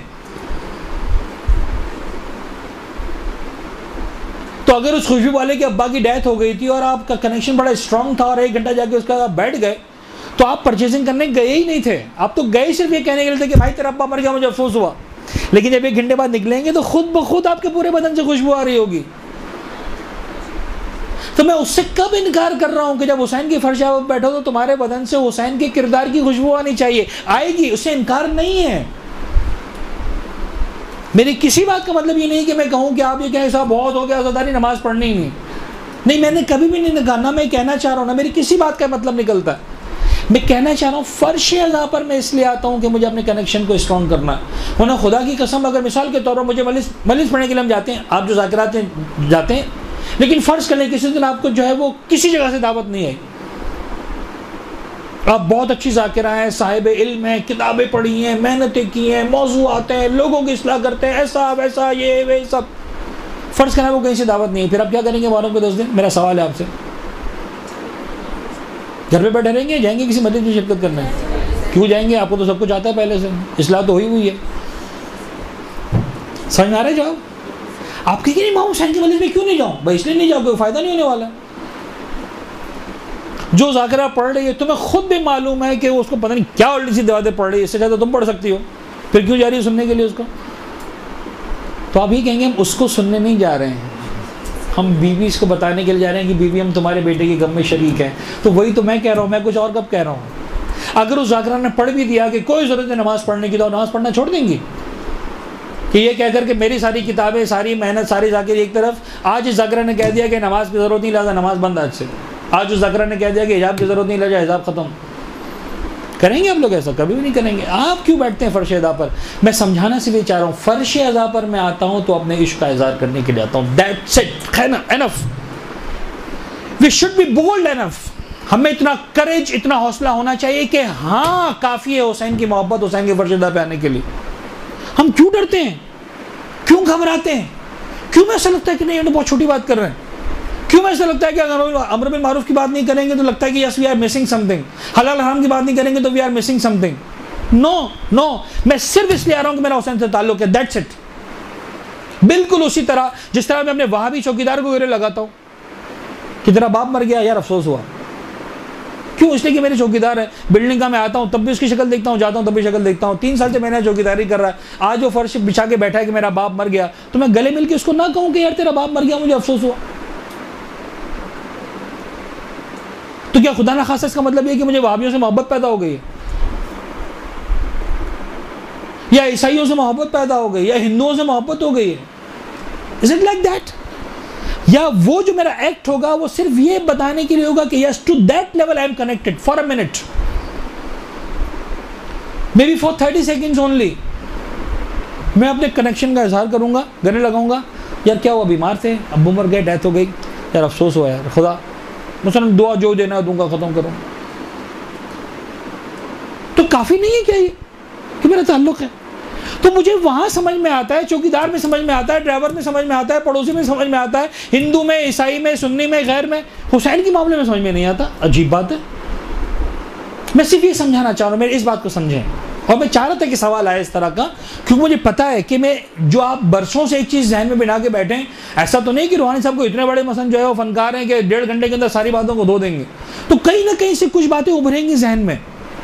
तो अगर उस खुशबू वाले के अब्बा की डेथ हो गई थी और आपका कनेक्शन बड़ा स्ट्रॉन्ग था और एक घंटा जाके उसका बैठ गए, तो आप परचेजिंग करने गए ही नहीं थे, आप तो गए सिर्फ ये कहने के लिए थे कि भाई तेरा अब्बा मर गया, मुझे अफसोस हुआ। लेकिन जब एक घंटे बाद निकलेंगे तो खुद ब खुद आपके पूरे बदन से खुशबू आ रही होगी। तो मैं उससे कब इनकार कर रहा हूं कि जब हुसैन की फर्श पर बैठो तो तुम्हारे बदन से हुसैन के किरदार की खुशबू आनी चाहिए, आएगी, उससे इनकार नहीं है। मेरी किसी बात का मतलब ये नहीं कि मैं कहूँ कि आप ये कहें साहब बहुत हो गया, आज़ादारी नमाज पढ़नी ही नहीं, नहीं मैंने कभी भी नहीं कहा, ना मैं कहना चाह रहा हूँ, ना मेरी किसी बात का मतलब निकलता है। मैं कहना चाह रहा हूँ फ़र्श अज़ा पर मैं इसलिए आता हूँ कि मुझे अपने कनेक्शन को स्ट्रॉन्ग करना है। वरना खुदा की कसम, अगर मिसाल के तौर पर मुझे मलिस मलिस पढ़ने के लिए हम जाते हैं, आप जो ज़ाकिरात जाते हैं, लेकिन फ़र्ज़ कर लें किसी दिन आपको जो है वो किसी जगह से दावत नहीं आई, आप बहुत अच्छी ज़ाकिरा हैं, साहिब इल्म हैं, किताबें पढ़ी हैं, मेहनतें की हैं, मौजू आते हैं, लोगों की इस्लाह करते हैं, ऐसा वैसा ये वे सब, फ़र्ज़ करना वो कहीं से दावत नहीं है, फिर आप क्या करेंगे मुहर्रम के दस दिन? मेरा सवाल है आपसे, घर पे बैठे रहेंगे, जाएंगे किसी मस्जिद में शिरकत करने? क्यों जाएंगे? आपको तो सब कुछ आता है पहले से, इस्लाह तो हुई हुई है। समझ में आ रहा है जवाब? आप कहेंगे नहीं इमाम हुसैन की मस्जिद में क्यों नहीं जाऊँ? भाई इसलिए नहीं जाओ, कोई फ़ायदा नहीं होने वाला। जो ज़ाकिरा पढ़ रही है तुम्हें खुद भी मालूम है कि उसको पता नहीं क्या उल्टी सी दवातें पढ़ रही है, इससे ज़्यादा तुम पढ़ सकती हो, फिर क्यों जा रही हो सुनने के लिए उसको? तो आप ही कहेंगे हम उसको सुनने नहीं जा रहे हैं, हम बीवी इसको बताने के लिए जा रहे हैं कि बीवी हम तुम्हारे बेटे के गम में शरीक हैं। तो वही तो मैं कह रहा हूँ, मैं कुछ और कब कह रहा हूँ। अगर उस ज़ाकिरा ने पढ़ भी दिया कि कोई ज़रूरत है नमाज़ पढ़ने की, तो नमाज़ पढ़ना छोड़ देंगी कि ये कहकर के मेरी सारी किताबें, सारी मेहनत, सारी ज़ाकिर एक तरफ, आज इस ज़ाकिरा ने कह दिया कि नमाज की ज़रूरत नहीं, लिहाजा नमाज बंद आज से। आज उस ज़ाकिरा ने कह दिया कि हिजाब की ज़रूरत नहीं, लिहाजा हिजाब ख़त्म। करेंगे आप लोग ऐसा? कभी भी नहीं करेंगे। आप क्यों बैठते हैं फ़र्श अज़ा पर? मैं समझाना से भी चाह रहा हूँ, फ़र्श अज़ा पर मैं आता हूँ तो अपने इश्क का इज़हार करने के लिए आता हूँ, that's it, enough. We should be bold enough, हमें इतना करेज, इतना हौसला होना चाहिए कि हाँ काफी है हुसैन की मोहब्बत, हुसैन की फर्शदा पे आने के लिए। हम क्यों डरते हैं, क्यों घबराते हैं, क्यों में ऐसा लगता है कि नहीं ये तो बहुत छोटी बात कर रहे हैं, क्यों में ऐसा लगता है कि अगर अमर बिल मारूफ की बात नहीं करेंगे तो लगता है कि yes we are missing something, हलाल हराम की बात नहीं करेंगे तो we are missing something. No no, मैं सिर्फ इसलिए आ रहा हूं कि मेरा हुसैन से ताल्लुक है, दैट्स इट। बिल्कुल उसी तरह जिस तरह मैं अपने वहाबी चौकीदार को गिरे लगाता हूं कि तेरा बाप मर गया, यार अफसोस हुआ, क्यों? इसलिए कि मेरे चौकीदार है, बिल्डिंग का मैं आता हूं तब भी उसकी शक्ल देखता हूं, जाता हूं तब भी शक्ल देखता हूं, तीन साल से मैंने चौकीदारी कर रहा है, आज वो फर्श बिछा के बैठा है कि मेरा बाप मर गया, तो मैं गले मिल के उसको ना कहूं कि यार तेरा बाप मर गया, मुझे अफसोस हुआ। तो क्या खुदा ना खासा इसका मतलब ये कि मुझे वहाबियों से मोहब्बत पैदा हो गई है, या ईसाइयों से मोहब्बत पैदा हो गई, या हिंदुओं से मोहब्बत हो गई है? Is it like that? या वो जो मेरा एक्ट होगा वो सिर्फ ये बताने के लिए होगा कि yes to that level I am connected for a minute, maybe for thirty seconds only, मैं अपने कनेक्शन का इजहार करूंगा, गले लगाऊंगा, यार क्या हुआ, बीमार थे, अब्बू मर गए, डेथ हो गई, यार अफसोस हुआ यार, खुदा मसलन दुआ जो देना दूंगा, खत्म करूंगा। तो काफी नहीं है क्या ये कि मेरा ताल्लुक है? तो मुझे वहां समझ में आता है, चौकीदार में समझ में आता है, ड्राइवर में समझ में आता है, पड़ोसी में समझ में आता है, हिंदू में, ईसाई में, सुन्नी में, गैर में, हुसैन के मामले में समझ में नहीं आता। अजीब बात है। मैं सिर्फ ये समझाना चाह रहा हूं, मेरे इस बात को समझें, और मैं चाह रहा था कि सवाल आए इस तरह का, क्योंकि मुझे पता है कि मैं जो आप बरसों से एक चीज़ जहन में बिना के बैठे हैं, ऐसा तो नहीं कि रूहानी साहब को इतने बड़े मसन जो है वो फनकार हैं कि डेढ़ घंटे के अंदर सारी बातों को धो देंगे, तो कहीं ना कहीं से कुछ बातें उभरेंगी जहन में,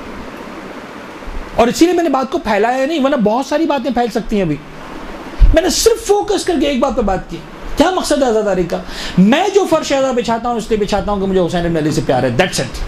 और इसीलिए मैंने बात को फैलाया नहीं, वरना बहुत सारी बातें फैल सकती हैं। अभी मैंने सिर्फ फोकस करके एक बात पर बात की, क्या मकसद है आज़ादारी का? मैं जो फर्श आज़ा बिछाता हूं इसलिए बिछाता हूं कि मुझे हुसैन इब्न अली से प्यार है, that's it.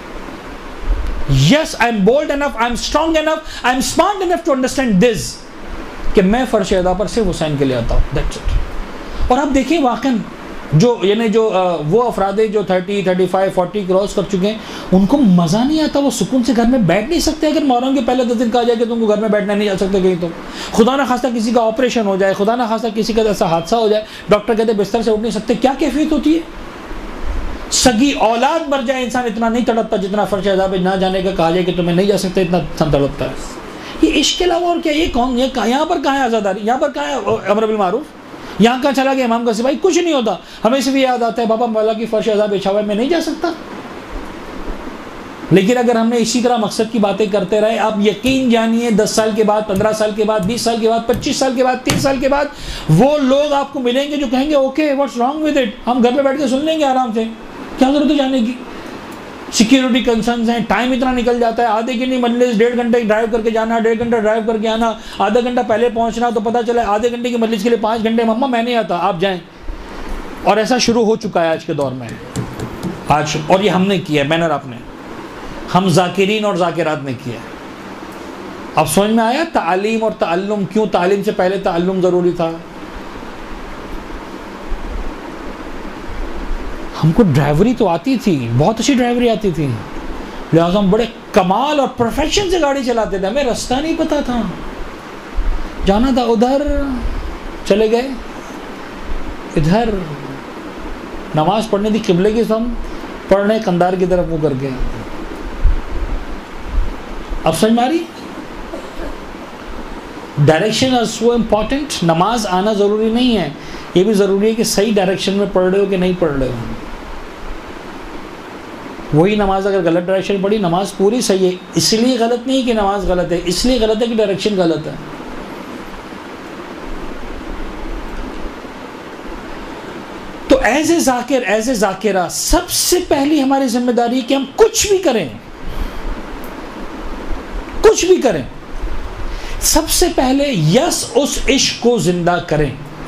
Yes, I am bold enough, I am strong enough, I am smart enough to understand this कि मैं फर्श अदा पर सिर्फ हुसैन के लिए आता हूँ, that's it। और आप देखिए वाकई जो यानी जो वो अफराद जो thirty, thirty five, forty cross कर चुके हैं, उनको मज़ा नहीं आता, वो सुकून से घर में बैठ नहीं सकते। अगर मुहर्रम के पहले दस दिन कहा जाए कि तुमको घर में बैठना नहीं जा सकते कहीं, तो खुदा ना खास्ता किसी का ऑपरेशन हो जाए, खुदा ना खास्ता किसी का ऐसा हादसा हो जाए, डॉक्टर कहते बिस्तर से उठ नहीं सकते, क्या कैफियत होती है? सगी औलाद मर जाए, इंसान इतना नहीं तड़पता जितना फर्श अदा पे ना जाने का कहा जाए कि तुम्हें नहीं जा सकते, इतना इंसान तड़पता है। ये इश्क के अलावा और क्या? ये कौन, ये यहाँ पर कहाँ है आज़ादारी, यहाँ पर कहाँ है अमर बिल मारूफ, यहाँ कहाँ चला गया इमाम का सिपाही? कुछ नहीं होता। हमें से भी याद आता है बाबा मौला की फर्श अदा बिछा हुआ है, मैं नहीं जा सकता। लेकिन अगर हमने इसी तरह मकसद की बातें करते रहे, आप यकीन जानिए दस साल के बाद, पंद्रह साल के बाद, बीस साल के बाद, पच्चीस साल के बाद, तीस साल के बाद वो लोग आपको मिलेंगे जो कहेंगे okay what's wrong with it, हम घर पे बैठ के सुन लेंगे आराम से, क्या जरूरत है जाने की? सिक्योरिटी कंसर्न्स हैं, टाइम इतना निकल जाता है, आधे की नहीं मजलिस डेढ़ घंटे ड्राइव करके जाना, डेढ़ घंटा ड्राइव करके आना, आधा घंटा पहले पहुंचना, तो पता चला आधे घंटे की मजलिस के लिए पाँच घंटे, मम्मा मैं नहीं आता आप जाएं। और ऐसा शुरू हो चुका है आज के दौर में आज, और ये हमने किया है, मैंने और आपने, हम जाकिरीन और जाकिरात ने किया। अब समझ में आया तालीम और ताल्लुम, क्यों तालीम से पहले ताल्लुम ज़रूरी था? हमको ड्राइवरी तो आती थी, बहुत अच्छी ड्राइवरी आती थी, लिहाजा हम बड़े कमाल और परफेक्शन से गाड़ी चलाते थे, हमें रास्ता नहीं पता था, जाना था उधर चले गए, इधर नमाज पढ़ने थी किबले की, हम पढ़ रहे कंधार की तरफ मुँह करके। अब समझ में आ रही? Direction is so important. नमाज आना ज़रूरी नहीं है, ये भी ज़रूरी है कि सही डायरेक्शन में पढ़ रहे हो कि नहीं पढ़ रहे हो। वही नमाज अगर गलत डायरेक्शन पढ़ी, नमाज पूरी सही है, इसलिए गलत नहीं कि नमाज गलत है, इसलिए गलत है कि डायरेक्शन गलत है। तो एज ए जाकिर, एज ए जाकिरा, सबसे पहली हमारी जिम्मेदारी है कि हम कुछ भी करें, कुछ भी करें, सबसे पहले यस उस इश्क को जिंदा करें,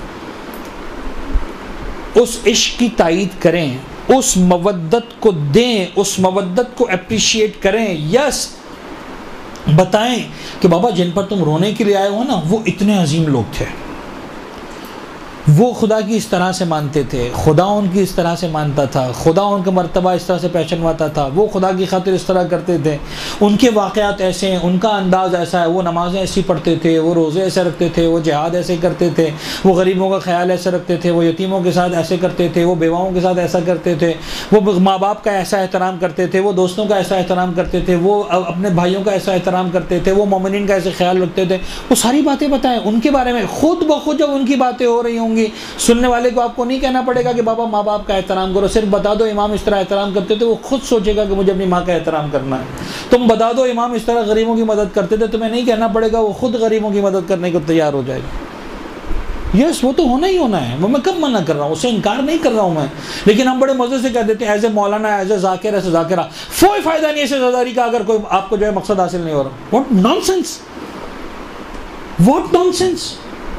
उस इश्क की तायीद करें, उस मवद्दत को दें, उस मवद्दत को अप्रिशिएट करें। यस बताएं, कि बाबा जिन पर तुम रोने के लिए आए हो ना वो इतने अजीम लोग थे, वो खुदा की इस तरह से मानते थे, खुदा उनकी इस तरह से मानता था, खुदा उनका मर्तबा इस तरह से पहचानवाता था, वो खुदा की खातिर इस तरह करते थे, उनके वाक़यात ऐसे हैं, उनका अंदाज़ ऐसा है, वो नमाज़ें ऐसी पढ़ते थे, वो रोज़े ऐसे रखते थे, वो जिहाद ऐसे करते थे, वो गरीबों का ख्याल ऐसे रखते थे, वो यतीमों के साथ ऐसे करते थे, वो बेवाओं के साथ ऐसा करते थे, वो माँ बाप का ऐसा एहतराम करते थे, वो दोस्तों का ऐसा एहतराम करते थे, वो अपने भाइयों का ऐसा एहतराम करते थे, वो मोमिनीन का ऐसे ख्याल रखते थे। वो सारी बातें बताएं उनके बारे में। खुद ब खुद जब उनकी बातें हो रही होंगी, सुनने वाले को आपको नहीं कहना पड़ेगा कि बाबा माँ बाप का एहतराम करो, सिर्फ बता दो इमाम इस तरह एहतराम करते थे, वो खुद सोचेगा कि मुझे अपनी माँ का एहतराम करना है। तुम बता दो इमाम इस तरह गरीबों की मदद करते थे, तुम्हें नहीं कहना पड़ेगा, वो खुद गरीबों की मदद करने को तैयार हो जाएगा। यस, वो तो होना ही होना है, वो मैं कब मना कर रहा हूँ, उससे इनकार नहीं कर रहा हूँ मैं। लेकिन हम बड़े मज़े से कह देते हैं एज ए मौलाना, एज ए जाकिर, एज ए जाकिरा, कोई फ़ायदा नहीं है सेज़ादारी का अगर कोई आपको जो है मकसद हासिल नहीं हो रहा। What nonsense, what nonsense.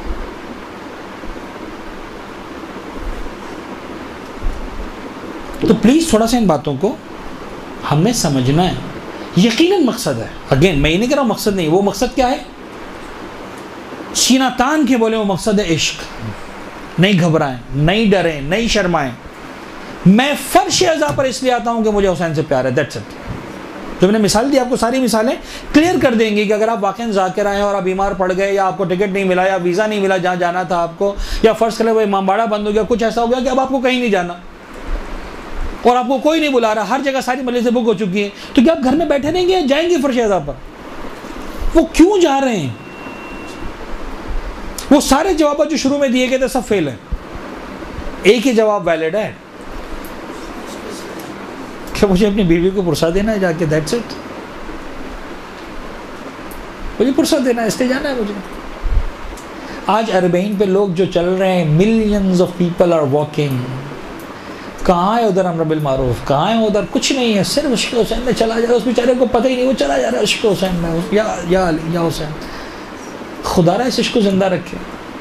तो प्लीज़ थोड़ा सा इन बातों को हमें समझना है। यकीनन मकसद है, अगेन मैं ये नहीं कह रहा हूँ मकसद नहीं, वो मकसद क्या है, सीना तान के बोले वो मकसद है इश्क। नहीं घबराएं, नहीं डरें, नहीं शर्माएं। मैं फर्श अज़ा पर इसलिए आता हूं कि मुझे हुसैन से प्यार है, दैट्स इट। जो मैंने मिसाल दी आपको, सारी मिसालें क्लियर कर देंगी कि अगर आप वाकई ज़ाकिर आए और आप बीमार पड़ गए, या आपको टिकट नहीं मिला, या वीज़ा नहीं मिला जहाँ जाना था आपको, या फ़र्ज़ करें वो इमामबाड़ा बंद हो गया, कुछ ऐसा हो गया कि अब आपको कहीं नहीं जाना और आपको कोई नहीं बुला रहा, हर जगह सारी मजलिसें बुक हो चुकी हैं, तो क्या आप घर में बैठे रहेंगे या जाएंगे फर्श अज़ा पर? वो क्यों जा रहे हैं? वो सारे जवाब जो शुरू में दिए गए थे सब फेल है, एक ही जवाब वैलिड है कि मुझे अपनी बीवी को पुरसा देना है जाके, दैट्स इट। मुझे पुरसा देना है, इसलिए जाना है मुझे। आज अरबईन पे लोग जो चल रहे हैं, millions of people are walking. कहाँ है उधर अम्र बिल मारूफ, कहाँ है उधर? कुछ नहीं है, सिर्फ इश्क हुसैन में चला जा रहा है। उस बेचारे को पता ही नहीं, वो चला जा रहा है इश्क हुसैन में, या या अली या हुसैन। खुदारा इस इश्क को जिंदा रखे,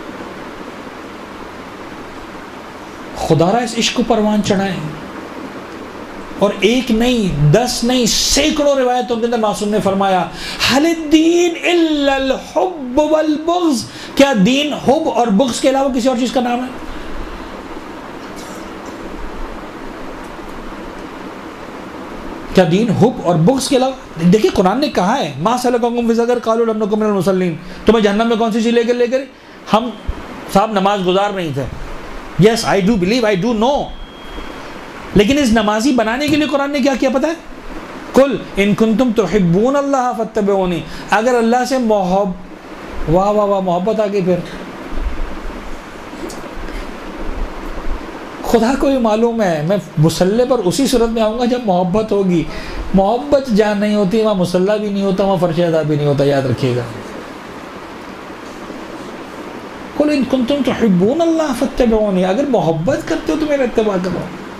खुदारा इस इश्क को परवान चढ़ाए। और एक नहीं, दस नहीं, सैकड़ों रिवायतों के अंदर मासूम ने फरमाया, हलिद्दीन इल्लल हुब्ब वल बुग़्ज़, क्या दीन हुब और बुग़्ज़ के अलावा किसी और चीज का नाम है? क्या दीन हुब और बुग़्ज़ के अलावा? देखिए कुरान ने कहा है, मा सलककुम फी सक़र क़ालू लम नकु मिनल मुसल्लीन, तुम्हें जहन्नम में कौन सी चीज़ लेकर लेकर? हम साहब नमाज गुजार नहीं थे। Yes, I do believe, I do know. लेकिन इस नमाजी बनाने के लिए कुरान ने क्या किया पता है? कुल इन कुंतुम तुहिब्बून अल्लाह फत्तबिऊनी, अगर अल्लाह से मोहब्बत, वाह वाह वाह, मोहब्बत आ गई। फिर खुदा को ही मालूम है मैं मुसल्ले पर उसी सूरत में आऊँगा जब मोहब्बत होगी। मोहब्बत जहाँ नहीं होती वहाँ मुसल्ला भी नहीं होता, वहाँ फर्श अदा भी नहीं होता, याद रखिएगा। कुल इन कुंतुम तुहिब्बून अल्लाह फत्तबिऊनी, अगर मोहब्बत करते हो तो मेरा इत्तिबा करो।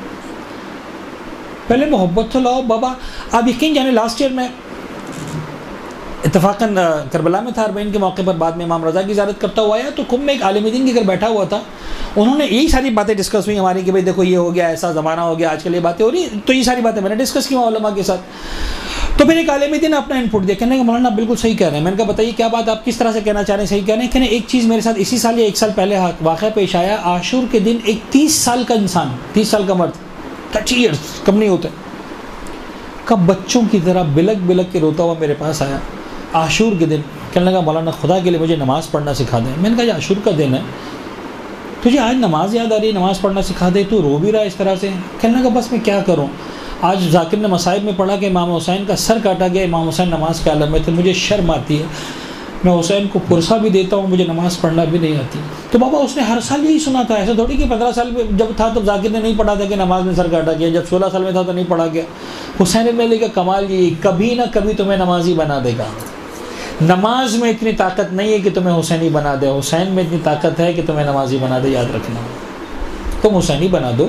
पहले मोहब्बत तो लाओ बाबा। आप यकीन जाने, लास्ट ईयर में इत्तफाकन करबला में था, अरबईन के मौके पर, बाद में इमाम रज़ा की ज़ियारत करता हुआ आया, तो कुम में एक आलिम दीन के घर बैठा हुआ था। उन्होंने यही सारी बातें डिस्कस हुई हमारी कि भाई देखो ये हो गया, ऐसा ज़माना हो गया, आजकल ये बातें हो रही, तो ये सारी बातें मैंने डिस्कस की उलमा के साथ। तो फिर एक आलिम दीन ने अपना इनपुट दिया, कहने का मौलाना बिल्कुल सही कह रहे हैं। मैंने कहा बताइए क्या बात, आप किस तरह से कहना चाह रहे हैं, सही कह रहे हैं? कहने एक चीज़ मेरे साथ इसी साल या एक साल पहले वाक़या पेश आया। आशूर के दिन एक तीस साल का इंसान, तीस साल का मर्द, थर्टी ईयर्स कम नहीं होते, कब बच्चों की तरह बिलक बिलक के रोता हुआ मेरे पास आया आशूर के दिन। कहने लगा मौलाना खुदा के लिए मुझे नमाज़ पढ़ना सिखा दें। मैंने कहा ये आशूर का दिन है, तुझे आज नमाज याद आ रही है, नमाज़ पढ़ना सिखा दे, तू रो भी रहा है इस तरह से। कहने लगा बस मैं क्या करूं, आज जाकिर ने मसाइब में पढ़ा कि इमाम हुसैन का सर काटा गया, इमाम हुसैन नमाज के आलम में थे, मुझे शर्म आती है, मैं हुसैन को पुरसा भी देता हूँ, मुझे नमाज़ पढ़ना भी नहीं आती। तो बाबा उसने हर साल यही सुना था, ऐसा थोड़ी कि पंद्रह साल में जब था तब जाकिर ने नहीं पढ़ा था कि नमाज में सर काटा गया, जब सोलह साल में था तो नहीं पढ़ा गया। हुसैन इब्न अली का कमाल ये, कभी ना कभी तुम्हें नमाजी बना देगा। नमाज में इतनी ताकत नहीं है कि तुम्हें हुसैनी बना दे, हुसैन में इतनी ताकत है कि तुम्हें नमाजी बना दे, याद रखना। तुम हुसैनी बना दो,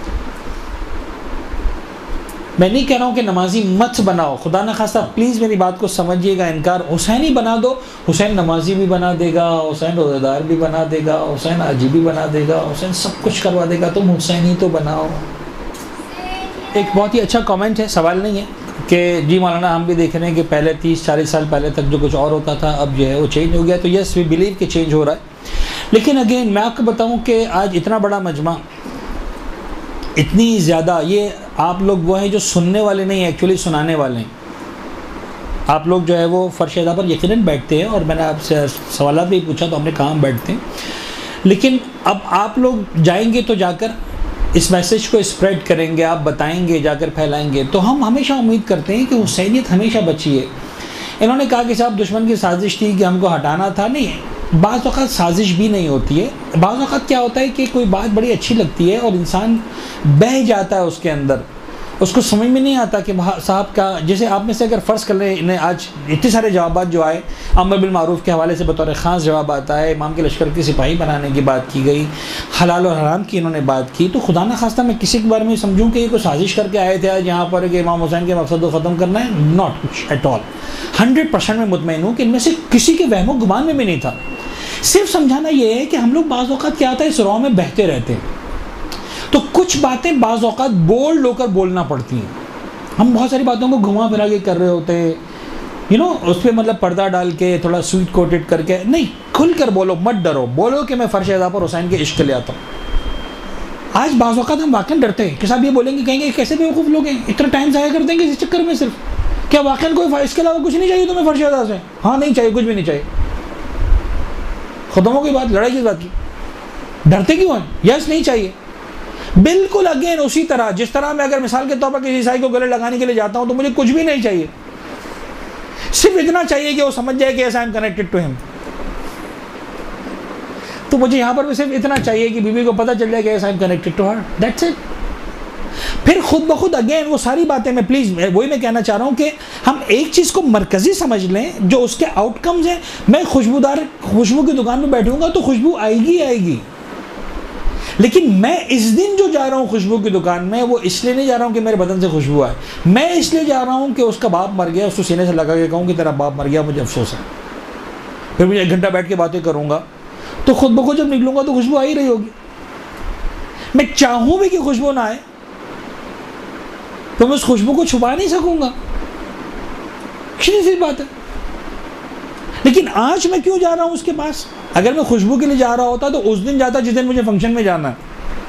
मैं नहीं कह रहा हूँ कि नमाजी मत बनाओ, खुदा न खास्ता प्लीज़ मेरी बात को समझिएगा, इनकार। हुसैनी बना दो, हुसैन नमाजी भी बना देगा, हुसैन रोज़ेदार भी बना देगा, हुसैन आजी भी बना देगा, हुसैन सब कुछ करवा देगा, तुम हुसैनी तो बनाओ। एक बहुत ही अच्छा कमेंट है, सवाल नहीं है, कि जी मौलाना हम भी देख रहे हैं कि पहले तीस चालीस साल पहले तक जो कुछ और होता था अब जो है वो चेंज हो गया। तो यस वी बिलीव कि चेंज हो रहा है, लेकिन अगेन मैं आपको बताऊं कि आज इतना बड़ा मजमा, इतनी ज़्यादा, ये आप लोग वो हैं जो सुनने वाले नहीं, एक्चुअली सुनाने वाले हैं। आप लोग जो है वो फर्श अदा पर यकीनन बैठते हैं, और मैंने आपसे सवाल भी पूछा तो हमने कहा हम बैठते हैं, लेकिन अब आप लोग जाएंगे तो जाकर इस मैसेज को स्प्रेड करेंगे, आप बताएंगे, जाकर फैलाएंगे, तो हम हमेशा उम्मीद करते हैं कि हुसैनियत हमेशा बची है। इन्होंने कहा कि साहब दुश्मन की साजिश थी कि हमको हटाना था, नहीं, बाज़ औक़ात साजिश भी नहीं होती है। बाज़ औक़ात क्या होता है कि कोई बात बड़ी अच्छी लगती है और इंसान बह जाता है उसके अंदर, उसको समझ में नहीं आता कि साहब का, जैसे आप में से अगर फ़र्ज़ कर लें, इन्हें आज इतने सारे जवाब जो आए, अमर बिल मारूफ़ के हवाले से बतौर ख़ास जवाब आता है, इमाम के लश्कर की सिपाही बनाने की बात की गई, हलाल और हराम की इन्होंने बात की, तो खुदा न खास्ता मैं किसी के बारे में समझूँ कि ये कोई साजिश करके आए थे आज यहाँ पर कि इमाम हुसैन के मकसद को ख़त्म करना है, नॉट कुछ एट ऑल। हंड्रेड परसेंट मैं मुतमईन हूँ कि इनमें से किसी के वहमो गुमान में भी नहीं था। सिर्फ समझाना ये है कि हम लोग बाज़ औक़ात क्या आता है, इस रॉ में बहते रहते हैं, तो कुछ बातें बाज़ औक़ात बोल्ड होकर बोलना पड़ती हैं। हम बहुत सारी बातों को घुमा फिरा के कर रहे होते हैं, यू नो, उस पर मतलब पर्दा डाल के थोड़ा स्वीट कोटेड करके, नहीं, खुल कर बोलो, मत डरो, बोलो कि मैं फ़र्श अदा पर हुसैन के इश्क ले आता हूँ। आज बाज़ औक़ात हम वाकई डरते हैं कि साहब ये बोलेंगे, कहेंगे कैसे बेवकूफ़ लोग हैं, इतना टाइम ज़ाया कर देंगे इस चक्कर में, सिर्फ क्या वाकई कोई इसके अलावा कुछ नहीं चाहिए तुम्हें फ़र्श अदा से? हाँ, नहीं चाहिए, कुछ भी नहीं चाहिए, ख़त्म हो गई बात, लड़ाई किस बात की, डरते क्यों हैं? यस, नहीं चाहिए। बिल्कुल अगेन उसी तरह, जिस तरह मैं अगर मिसाल के तौर पर किसी ईसाई को गले लगाने के लिए जाता हूं तो मुझे कुछ भी नहीं चाहिए, सिर्फ इतना चाहिए कि वो समझ जाए कि I am connected to him. तो मुझे यहां पर भी सिर्फ इतना चाहिए कि बीवी को पता चल जाए कि I am connected to her, that's it. फिर खुद ब खुद अगेन वो सारी बातें, मैं प्लीज़ वही मैं कहना चाह रहा हूँ कि हम एक चीज़ को मरकज़ी समझ लें, जो उसके आउटकम्स हैं। मैं खुशबूदार खुशबू की दुकान में बैठूंगा तो खुशबू आएगी आएगी, लेकिन मैं इस दिन जो जा रहा हूँ खुशबू की दुकान में, वो इसलिए नहीं जा रहा हूँ कि मेरे बदन से खुशबू आए, मैं इसलिए जा रहा हूँ कि उसका बाप मर गया, उसको सीने से लगा के कहूँ कि तेरा बाप मर गया, मुझे अफसोस है। फिर मुझे एक घंटा बैठ के बातें करूँगा, तो खुद ब खुद जब निकलूँगा तो खुशबू आ ही रही होगी। मैं चाहूँ भी कि खुशबू ना आए तो मैं उस खुशबू को छुपा नहीं सकूँगा, सीधी सी बात है। लेकिन आज मैं क्यों जा रहा हूँ उसके पास? अगर मैं खुशबू के लिए जा रहा होता तो उस दिन जाता जिस दिन मुझे फंक्शन में जाना है।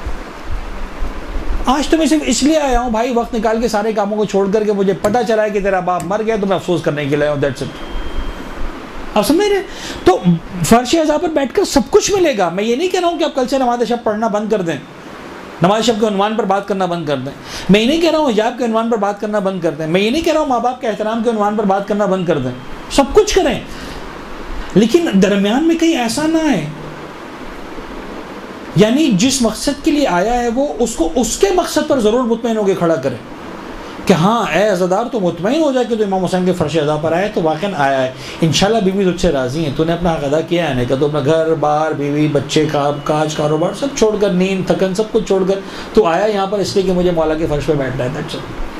आज तो मैं सिर्फ इसलिए आया हूँ भाई, वक्त निकाल के सारे कामों को छोड़ करके, मुझे पता चला है कि तेरा बाप मर गया तो मैं अफसोस करने के लिए आया हूँ, दैट्स इट। आप समझ रहे? तो फर्श अज़ा पर बैठकर सब कुछ मिलेगा। मैं ये नहीं कह रहा हूँ कि आप कल से नमाज शब पढ़ना बंद कर दें, नमाज शब के उन्वान पर बात करना बंद कर दें। मैं ये नहीं कह रहा हूँ हिजाब के उन्वान पर बात करना बंद कर दें। मैं ये नहीं कह रहा हूँ माँ बाप के एहतराम के उन्वान पर बात करना बंद कर दें। सब कुछ करें, लेकिन दरमियान में कहीं ऐसा ना है, यानी जिस मकसद के लिए आया है वो उसको उसके मकसद पर ज़रूर मुतमईन होकर खड़ा करें कि हाँ ए अज़ादार, तो मुतमईन हो जाए कि तो इमाम हुसैन के फ़र्श अज़ा पर आया तो वाकई आया है। इंशाल्लाह बीवी तुझसे राज़ी है, तूने अपना हक़ अदा किया है का, तो अपना घर बार बीवी बच्चे काम काज कारोबार सब छोड़कर, नींद थकन सब कुछ छोड़कर तो आया यहाँ पर इसलिए कि मुझे मौला के फ़र्श पर बैठना है। That's it.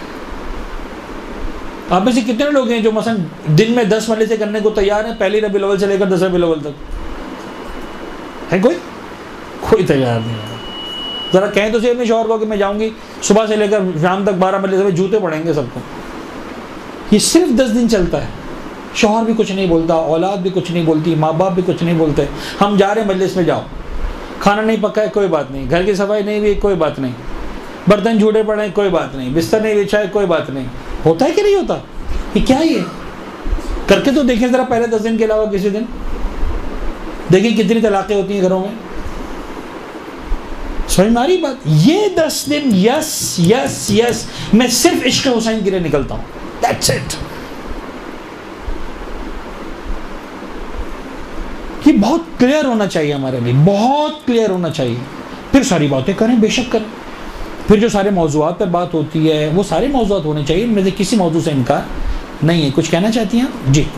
आप में से कितने लोग हैं जो मसलन दिन में दस मजलिसें करने को तैयार हैं, पहली रबीउल अव्वल से लेकर दस रबीउल अव्वल तक? है कोई? कोई तैयार नहीं है। ज़रा कहें तो सही अपने शौहर को कि मैं जाऊंगी सुबह से लेकर शाम तक बारह मजलिस में, जूते पड़ेंगे सबको। ये सिर्फ दस दिन चलता है। शौहर भी कुछ नहीं बोलता, औलाद भी कुछ नहीं बोलती, माँ बाप भी कुछ नहीं बोलते। हम जा रहे हैं मजलिस में, जाओ, खाना नहीं पका है कोई बात नहीं, घर की सफाई नहीं हुई कोई बात नहीं, बर्तन झूठे पड़े हैं कोई बात नहीं, बिस्तर नहीं बिछा है कोई बात नहीं। होता है कि नहीं होता? ये क्या है? ये करके तो देखें ज़रा पहले दस दिन के अलावा किसी दिन देखिए कितनी तलाक़ें होती हैं घरों में। समझ में आ रही बात? ये दस दिन यस यस यस मैं सिर्फ इश्क़ हुसैन के लिए निकलता हूँ, दैट्स इट। ये बहुत क्लियर होना चाहिए हमारे लिए, बहुत क्लियर होना चाहिए। फिर सारी बातें करें, बेशक करें। फिर जो सारे मौज़ूआत पर बात होती है वो सारे मौज़ूआत होने चाहिए, इनमें से किसी मौजू से इनकार नहीं है। कुछ कहना चाहती हैं आप? जी,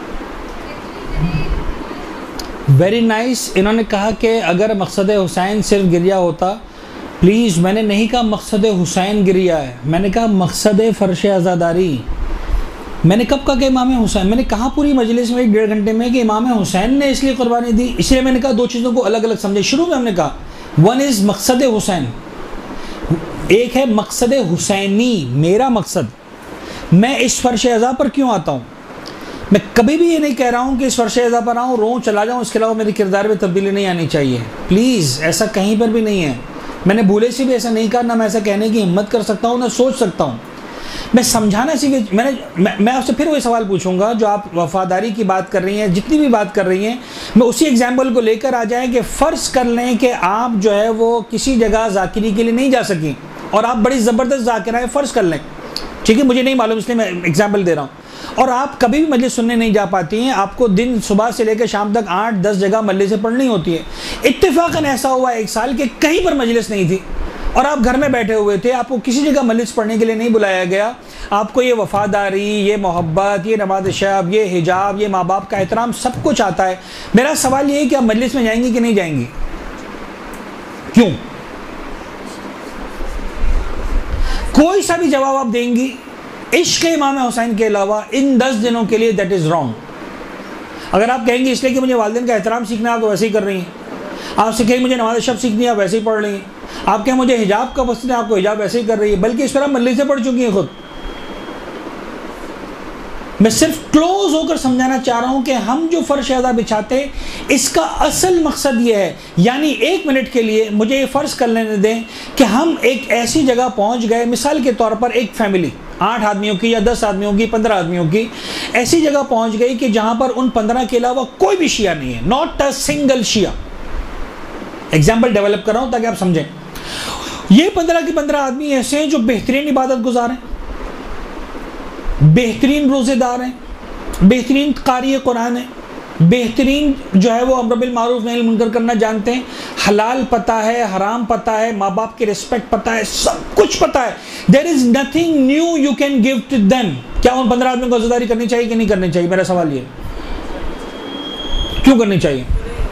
वेरी नाइस। इन्होंने कहा कि अगर मकसद हुसैन सिर्फ गिरिया होता, प्लीज़, मैंने नहीं कहा मकसद हुसैन गिरिया है, मैंने कहा मकसद फ़र्श अज़ादारी। मैंने कब कहा कि इमाम हुसैन? मैंने कहा पूरी मजलिस में एक डेढ़ घंटे में कि इमाम हुसैन ने इसलिए कुर्बानी दी, इसलिए मैंने कहा दो चीज़ों को अलग अलग समझे। शुरू में हमने कहा वन इज़ मकसद हुसैन, एक है मकसद हुसैनी, मेरा मकसद। मैं इस फ़र्श अज़ा पर क्यों आता हूँ? मैं कभी भी ये नहीं कह रहा हूँ कि इस फर्श अज़ा पर आऊँ, रोऊं, चला जाऊँ, इसके अलावा मेरे किरदार में तब्दीली नहीं आनी चाहिए। प्लीज़, ऐसा कहीं पर भी नहीं है। मैंने भूले से भी ऐसा नहीं कहा, ना मैं ऐसा कहने की हिम्मत कर सकता हूँ, ना सोच सकता हूँ। मैं समझाना सी मैंने मैं, मैं आपसे फिर वही सवाल पूछूंगा जो आप वफादारी की बात कर रही हैं, जितनी भी बात कर रही हैं, मैं उसी एग्जाम्पल को लेकर आ जाएं कि फ़र्ज़ कर लें कि आप जो है वो किसी जगह ज़ाकिरी के लिए नहीं जा सकी और आप बड़ी ज़बरदस्त ज़ाकिरा हैं, फ़र्ज़ कर लें, ठीक है, मुझे नहीं मालूम इसलिए मैं एग्जाम्पल दे रहा हूँ। और आप कभी भी मजलिस सुनने नहीं जा पाती हैं, आपको दिन सुबह से लेकर शाम तक आठ दस जगह मजलिसें पढ़नी होती है। इत्तेफाकन ऐसा हुआ एक साल के कहीं पर मजलिस नहीं थी और आप घर में बैठे हुए थे, आपको किसी जगह मजलिस पढ़ने के लिए नहीं बुलाया गया। आपको ये वफादारी, ये मोहब्बत, ये नमाज शब, ये हिजाब, ये माँ बाप का एहतराम सब कुछ आता है। मेरा सवाल ये है कि आप मजलिस में जाएंगी कि नहीं जाएंगी? क्यों? कोई सा भी जवाब आप देंगी इश्क इमाम हुसैन के अलावा इन दस दिनों के लिए, दैट इज़ रॉन्ग। अगर आप कहेंगे इसलिए कि मुझे वालिदैन का एहतराम सीखना है, आप तो वैसे ही कर रही हैं। आपसे कहेंगे मुझे नमाज शब सीखनी है, आप वैसे ही पढ़ रही हैं। आप कहें मुझे हिजाब का पसंद है, आपको हिजाब वैसे ही कर रही है, बल्कि इस पर आप मल्ली से पढ़ चुकी हैं खुद। मैं सिर्फ क्लोज होकर समझाना चाह रहा हूं कि हम जो फर्श अज़ा बिछाते हैं इसका असल मकसद ये है, यानी एक मिनट के लिए मुझे ये फ़र्ज़ कर लेने दें कि हम एक ऐसी जगह पहुंच गए, मिसाल के तौर पर एक फैमिली आठ आदमियों की या दस आदमियों की, पंद्रह आदमियों की, ऐसी जगह पहुंच गई कि जहां पर उन पंद्रह के अलावा कोई भी शिया नहीं है, not a single Shia. Example develop कर रहा हूं ताकि आप समझें। ये पंद्रह के पंद्रह आदमी ऐसे हैं जो बेहतरीन इबादत गुजार हैं, बेहतरीन रोज़ेदार हैं, बेहतरीन कारी कुरान है, बेहतरीन जो है वो अम्र बिल मारूफ नही मुनकर करना जानते हैं, हलाल पता है, हराम पता है, माँ बाप की रिस्पेक्ट पता है, सब कुछ पता है। There is nothing new you can give to them. क्या उन पंद्रह आदमियों को रोज़ेदारी करनी चाहिए कि नहीं करनी चाहिए? मेरा सवाल ये, क्यों करनी चाहिए?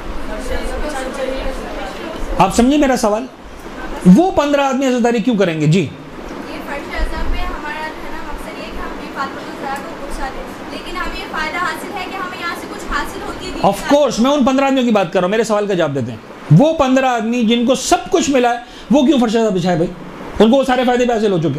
आप समझिए मेरा सवाल। वो पंद्रह आदमी रोज़ेदारी क्यों करेंगे? जी, ऑफ कोर्स मैं उन पंद्रह आदमियों की बात कर रहा हूँ, मेरे सवाल का जवाब देते हैं। वो पंद्रह आदमी जिनको सब कुछ मिला है वो क्यों फर्श अज़ा बिछाए भाई? उनको वो सारे फायदे हासिल हो चुके।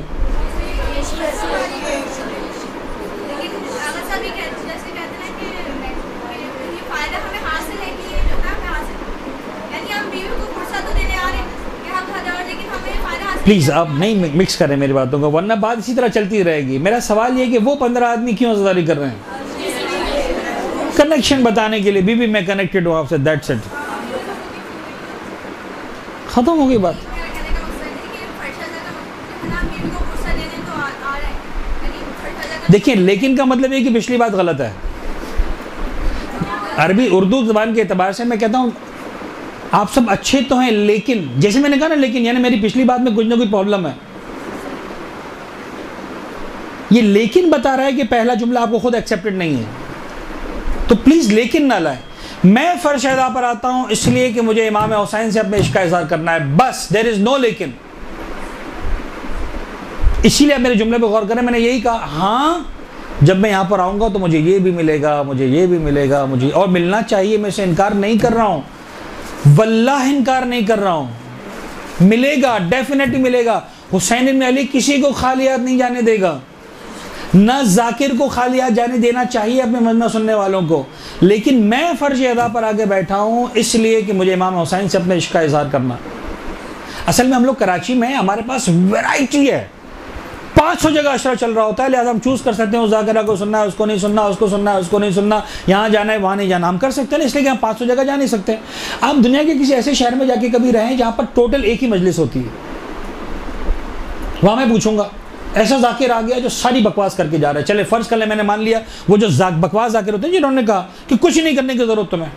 प्लीज़ आप नहीं मिक्स करें मेरी बातों को, वरना बात इसी तरह चलती रहेगी। मेरा सवाल ये कि वो पंद्रह आदमी क्यों रोज़ेदारी कर रहे हैं? कनेक्शन बताने के लिए, बीबी मैं कनेक्टेड हूँ आपसे, दैट्स इट, खत्म हो गई बात। देखिए, लेकिन का मतलब ये कि पिछली बात गलत है। अरबी उर्दू ज़बान के एतबार से मैं कहता हूँ आप सब अच्छे तो हैं, लेकिन जैसे मैंने कहा ना, लेकिन यानी मेरी पिछली बात में कुछ ना कुछ प्रॉब्लम है। ये लेकिन बता रहा है कि पहला जुमला आपको खुद एक्सेप्टेड नहीं है, तो प्लीज लेकिन ना लाए। मैं फर्श अज़ा पर आता हूं इसलिए कि मुझे इमाम हुसैन से अपने इश्क का इज़हार करना है, बस, देयर इज नो लेकिन। इसीलिए मेरे जुमले पे गौर करें, मैंने यही कहा, हाँ जब मैं यहां पर आऊंगा तो मुझे ये भी मिलेगा, मुझे ये भी मिलेगा, मुझे और मिलना चाहिए, मैं इसे इनकार नहीं कर रहा हूं, वल्लाह इनकार नहीं कर रहा हूं, मिलेगा, डेफिनेटली मिलेगा। हुसैन इब्न अली किसी को खाली हाथ नहीं जाने देगा, ना जाकिर को खाली हाथ जाने देना चाहिए अपने मजमा सुनने वालों को। लेकिन मैं फर्श अज़ा पर आके बैठा हूँ इसलिए कि मुझे इमाम हुसैन से अपने इश्क का इज़हार करना। असल में हम लोग कराची में, हमारे पास वैरायटी है, पाँच सौ जगह अशरा चल रहा होता है, लिहाजा हम चूज कर सकते हैं उस जाकिरा को सुनना है, उसको नहीं सुनना, उसको सुनना है, उसको नहीं सुनना, यहाँ जाना है, वहाँ नहीं जाना, हम कर सकते हैं, इसलिए कि हम पाँच सौ जगह जा नहीं सकते। आप दुनिया के किसी ऐसे शहर में जाके कभी रहें जहाँ पर टोटल एक ही मजलिस होती है, वहाँ मैं पूछूंगा ऐसा जाकिर आ गया जो सारी बकवास करके जा रहा है, चले फर्ज कर ले मैंने मान लिया वो जो बकवास जाकिर होते हैं जिन्होंने कहा कि कुछ नहीं करने की जरूरत तुम्हें,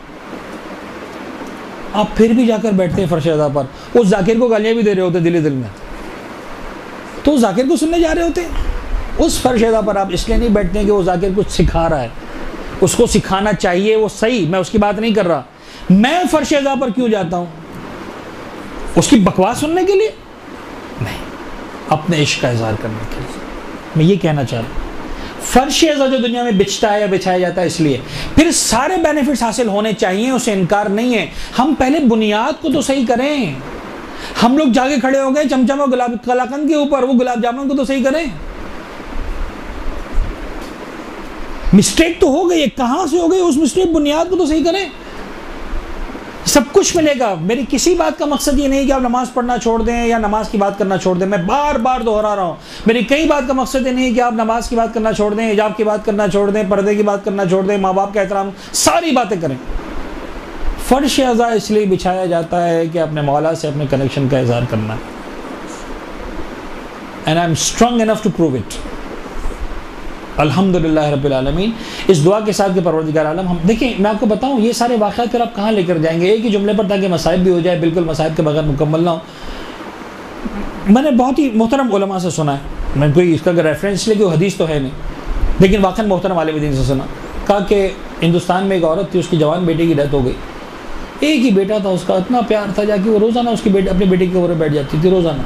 आप फिर भी जाकर बैठते हैं फर्श अज़ा पर, उस जाकिर को गालियां भी दे रहे होते दिली दिल में, तो उस जाकिर को सुनने जा रहे होते। उस फर्श अज़ा पर आप इसलिए नहीं बैठते हैं कि वो जाकिर कुछ सिखा रहा है, उसको सिखाना चाहिए, वो सही, मैं उसकी बात नहीं कर रहा। मैं फर्श अज़ा पर क्यों जाता हूं? उसकी बकवास सुनने के लिए नहीं, अपने इश्क का इज़हार करने के लिए। मैं ये कहना चाह रहा हूँ फर्श अज़ा जो दुनिया में बिछता है या बिछाया जाता है इसलिए, फिर सारे बेनिफिट्स हासिल होने चाहिए, उसे इनकार नहीं है। हम पहले बुनियाद को तो सही करें। हम लोग जाके खड़े हो गए चमचम और गुलाब कलाकंद के ऊपर, वो गुलाब जामुन को तो सही करें। मिस्टेक तो हो गई, कहां से हो गई, उस मिस्टेक बुनियाद को तो सही करें, सब कुछ मिलेगा। मेरी किसी बात का मकसद ये नहीं कि आप नमाज पढ़ना छोड़ दें या नमाज की बात करना छोड़ दें, मैं बार बार दोहरा रहा हूँ, मेरी कई बात का मकसद ये नहीं कि आप नमाज की बात करना छोड़ दें, हिजाब की बात करना छोड़ दें, पर्दे की बात करना छोड़ दें, माँ बाप का एहतराम, सारी बातें करें। फर्श अज़ा इसलिए बिछाया जाता है कि अपने मौला से अपने कनेक्शन का इज़हार करना है, and I am strong enough to prove it. अल्हम्दुलिल्लाह रब्बिल आलमीन। इस दुआ के साथ के परवरदिगार आलम, हम देखिए मैं आपको बताऊं ये सारे वाक़यात फिर आप कहाँ लेकर जाएंगे, एक ही जुमले पर, ताकि मसाइब भी हो जाए, बिल्कुल मसाइब के बगैर मुकम्मल ना हो। मैंने बहुत ही मोहतरम उलमा से सुना है, मैं कोई इसका अगर रेफरेंस ले, कोई हदीस तो है नहीं, लेकिन वाक़ई मोहतरम आलिम दीन से सुना, कहा कि हिंदुस्तान में एक औरत थी, उसकी जवान बेटे की डेथ हो गई, एक ही बेटा था उसका, इतना प्यार था, जाके वो रोज़ाना उसकी बेटे अपने बेटे के ऊपर बैठ जाती थी, रोज़ाना,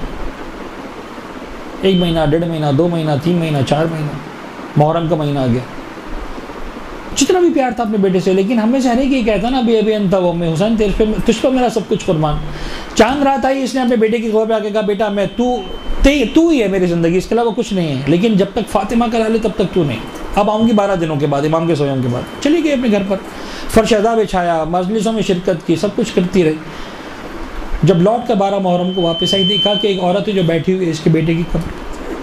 एक महीना, डेढ़ महीना, दो महीना, तीन महीना, चार महीना, मुहर्रम का महीना आ गया, जितना भी प्यार था अपने बेटे से। लेकिन हमें से हर एक ये कहता ना, अभी अभी अंत वो में हुसैन तेरे पे, तुझ पर मेरा सब कुछ कुर्बान। चांद रात आई, इसने अपने बेटे की खबर पे आके कहा, बेटा मैं तू ते तू ही है मेरी ज़िंदगी, इसके अलावा कुछ नहीं है, लेकिन जब तक फातिमा करा ले तब तक तू नहीं। अब आऊँगी बारह दिनों के बाद, इमाम के सोयों के बाद। चली गई अपने घर पर, फर्श अज़ा बिछाया, मजलिसों में शिरकत की, सब कुछ करती रही। जब लौट कर बारह मुहर्रम को वापस आई, देखा कि एक औरत है जो बैठी हुई है इसके बेटे की कब्र।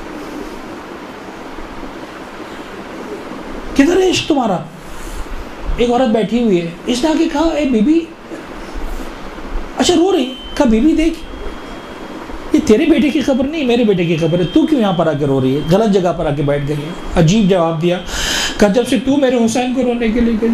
किधर है इश्क तुम्हारा? एक औरत बैठी हुई है, इसने आके कहा, ए बीबी, अच्छा रो रही, कहा बीबी देख, ये तेरे बेटे की खबर नहीं, मेरे बेटे की खबर है, तू क्यों यहाँ पर आके रो रही है? गलत जगह पर आके बैठ गई है। अजीब जवाब दिया, कहा जब से तू मेरे हुसैन को रोने के लिए गई,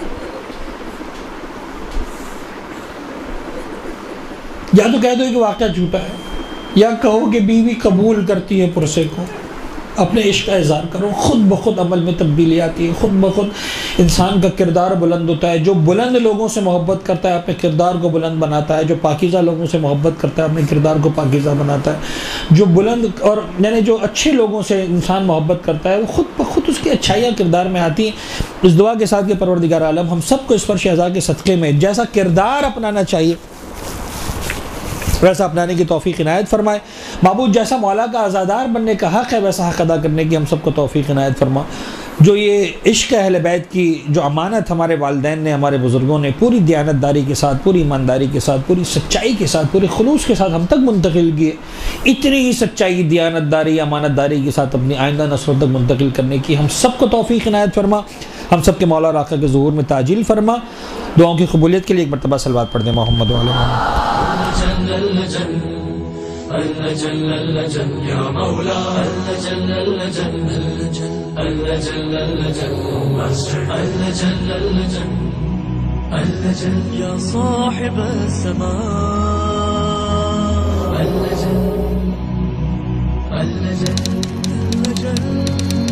या तो कह दो कि वाक़या झूठा है, या कहो कि बीवी कबूल करती है पुरसे को, अपने इश्क का इज़हार करो, ख़ुद ब खुद अमल में तब्दीली आती है, ख़ुद ब खुद इंसान का किरदार बुलंद होता है। जो बुलंद लोगों से मोहब्बत करता है अपने किरदार को बुलंद बनाता है, जो पाकीज़ा लोगों से मोहब्बत करता है अपने किरदार को पाकीज़ा बनाता है। जो बुलंद और यानी जो अच्छे लोगों से इंसान मोहब्बत करता है, वो ख़ुद ब खुद उसकी अच्छाइयाँ किरदार में आती हैं। इस दुआ के साथ के परवरदिगार आलम हम सबको इस फर्श अज़ा के सदक़े में जैसा किरदार अपनाना चाहिए वैसा अपनाने की तौफीक इनायत फरमाए। माबूद जैसा मौला का आज़ादार बनने का हक़ है वैसा हक़ अदा करने की हम सबको तौफीक इनायत फरमा। जो ये इश्क अहले बैत की जो अमानत हमारे वालिदैन ने, हमारे बुज़ुर्गों ने पूरी दियानतदारी के साथ, पूरी ईमानदारी के साथ, पूरी सच्चाई के साथ, पूरे खुलूस के साथ हम तक मुंतकिल किए, इतनी ही सच्चाई, दियानतदारी, अमानतदारी के साथ अपनी आइंदा नस्लों तक मुंतकिल करने की हम सबको तौफीक इनायत फरमा। हम सब के मौला और आका के ज़ुहूर में ताजील फरमा। दुआओं की कबूलियत के लिए एक मरतबा सलवात पढ़ दें मोहम्मद व अली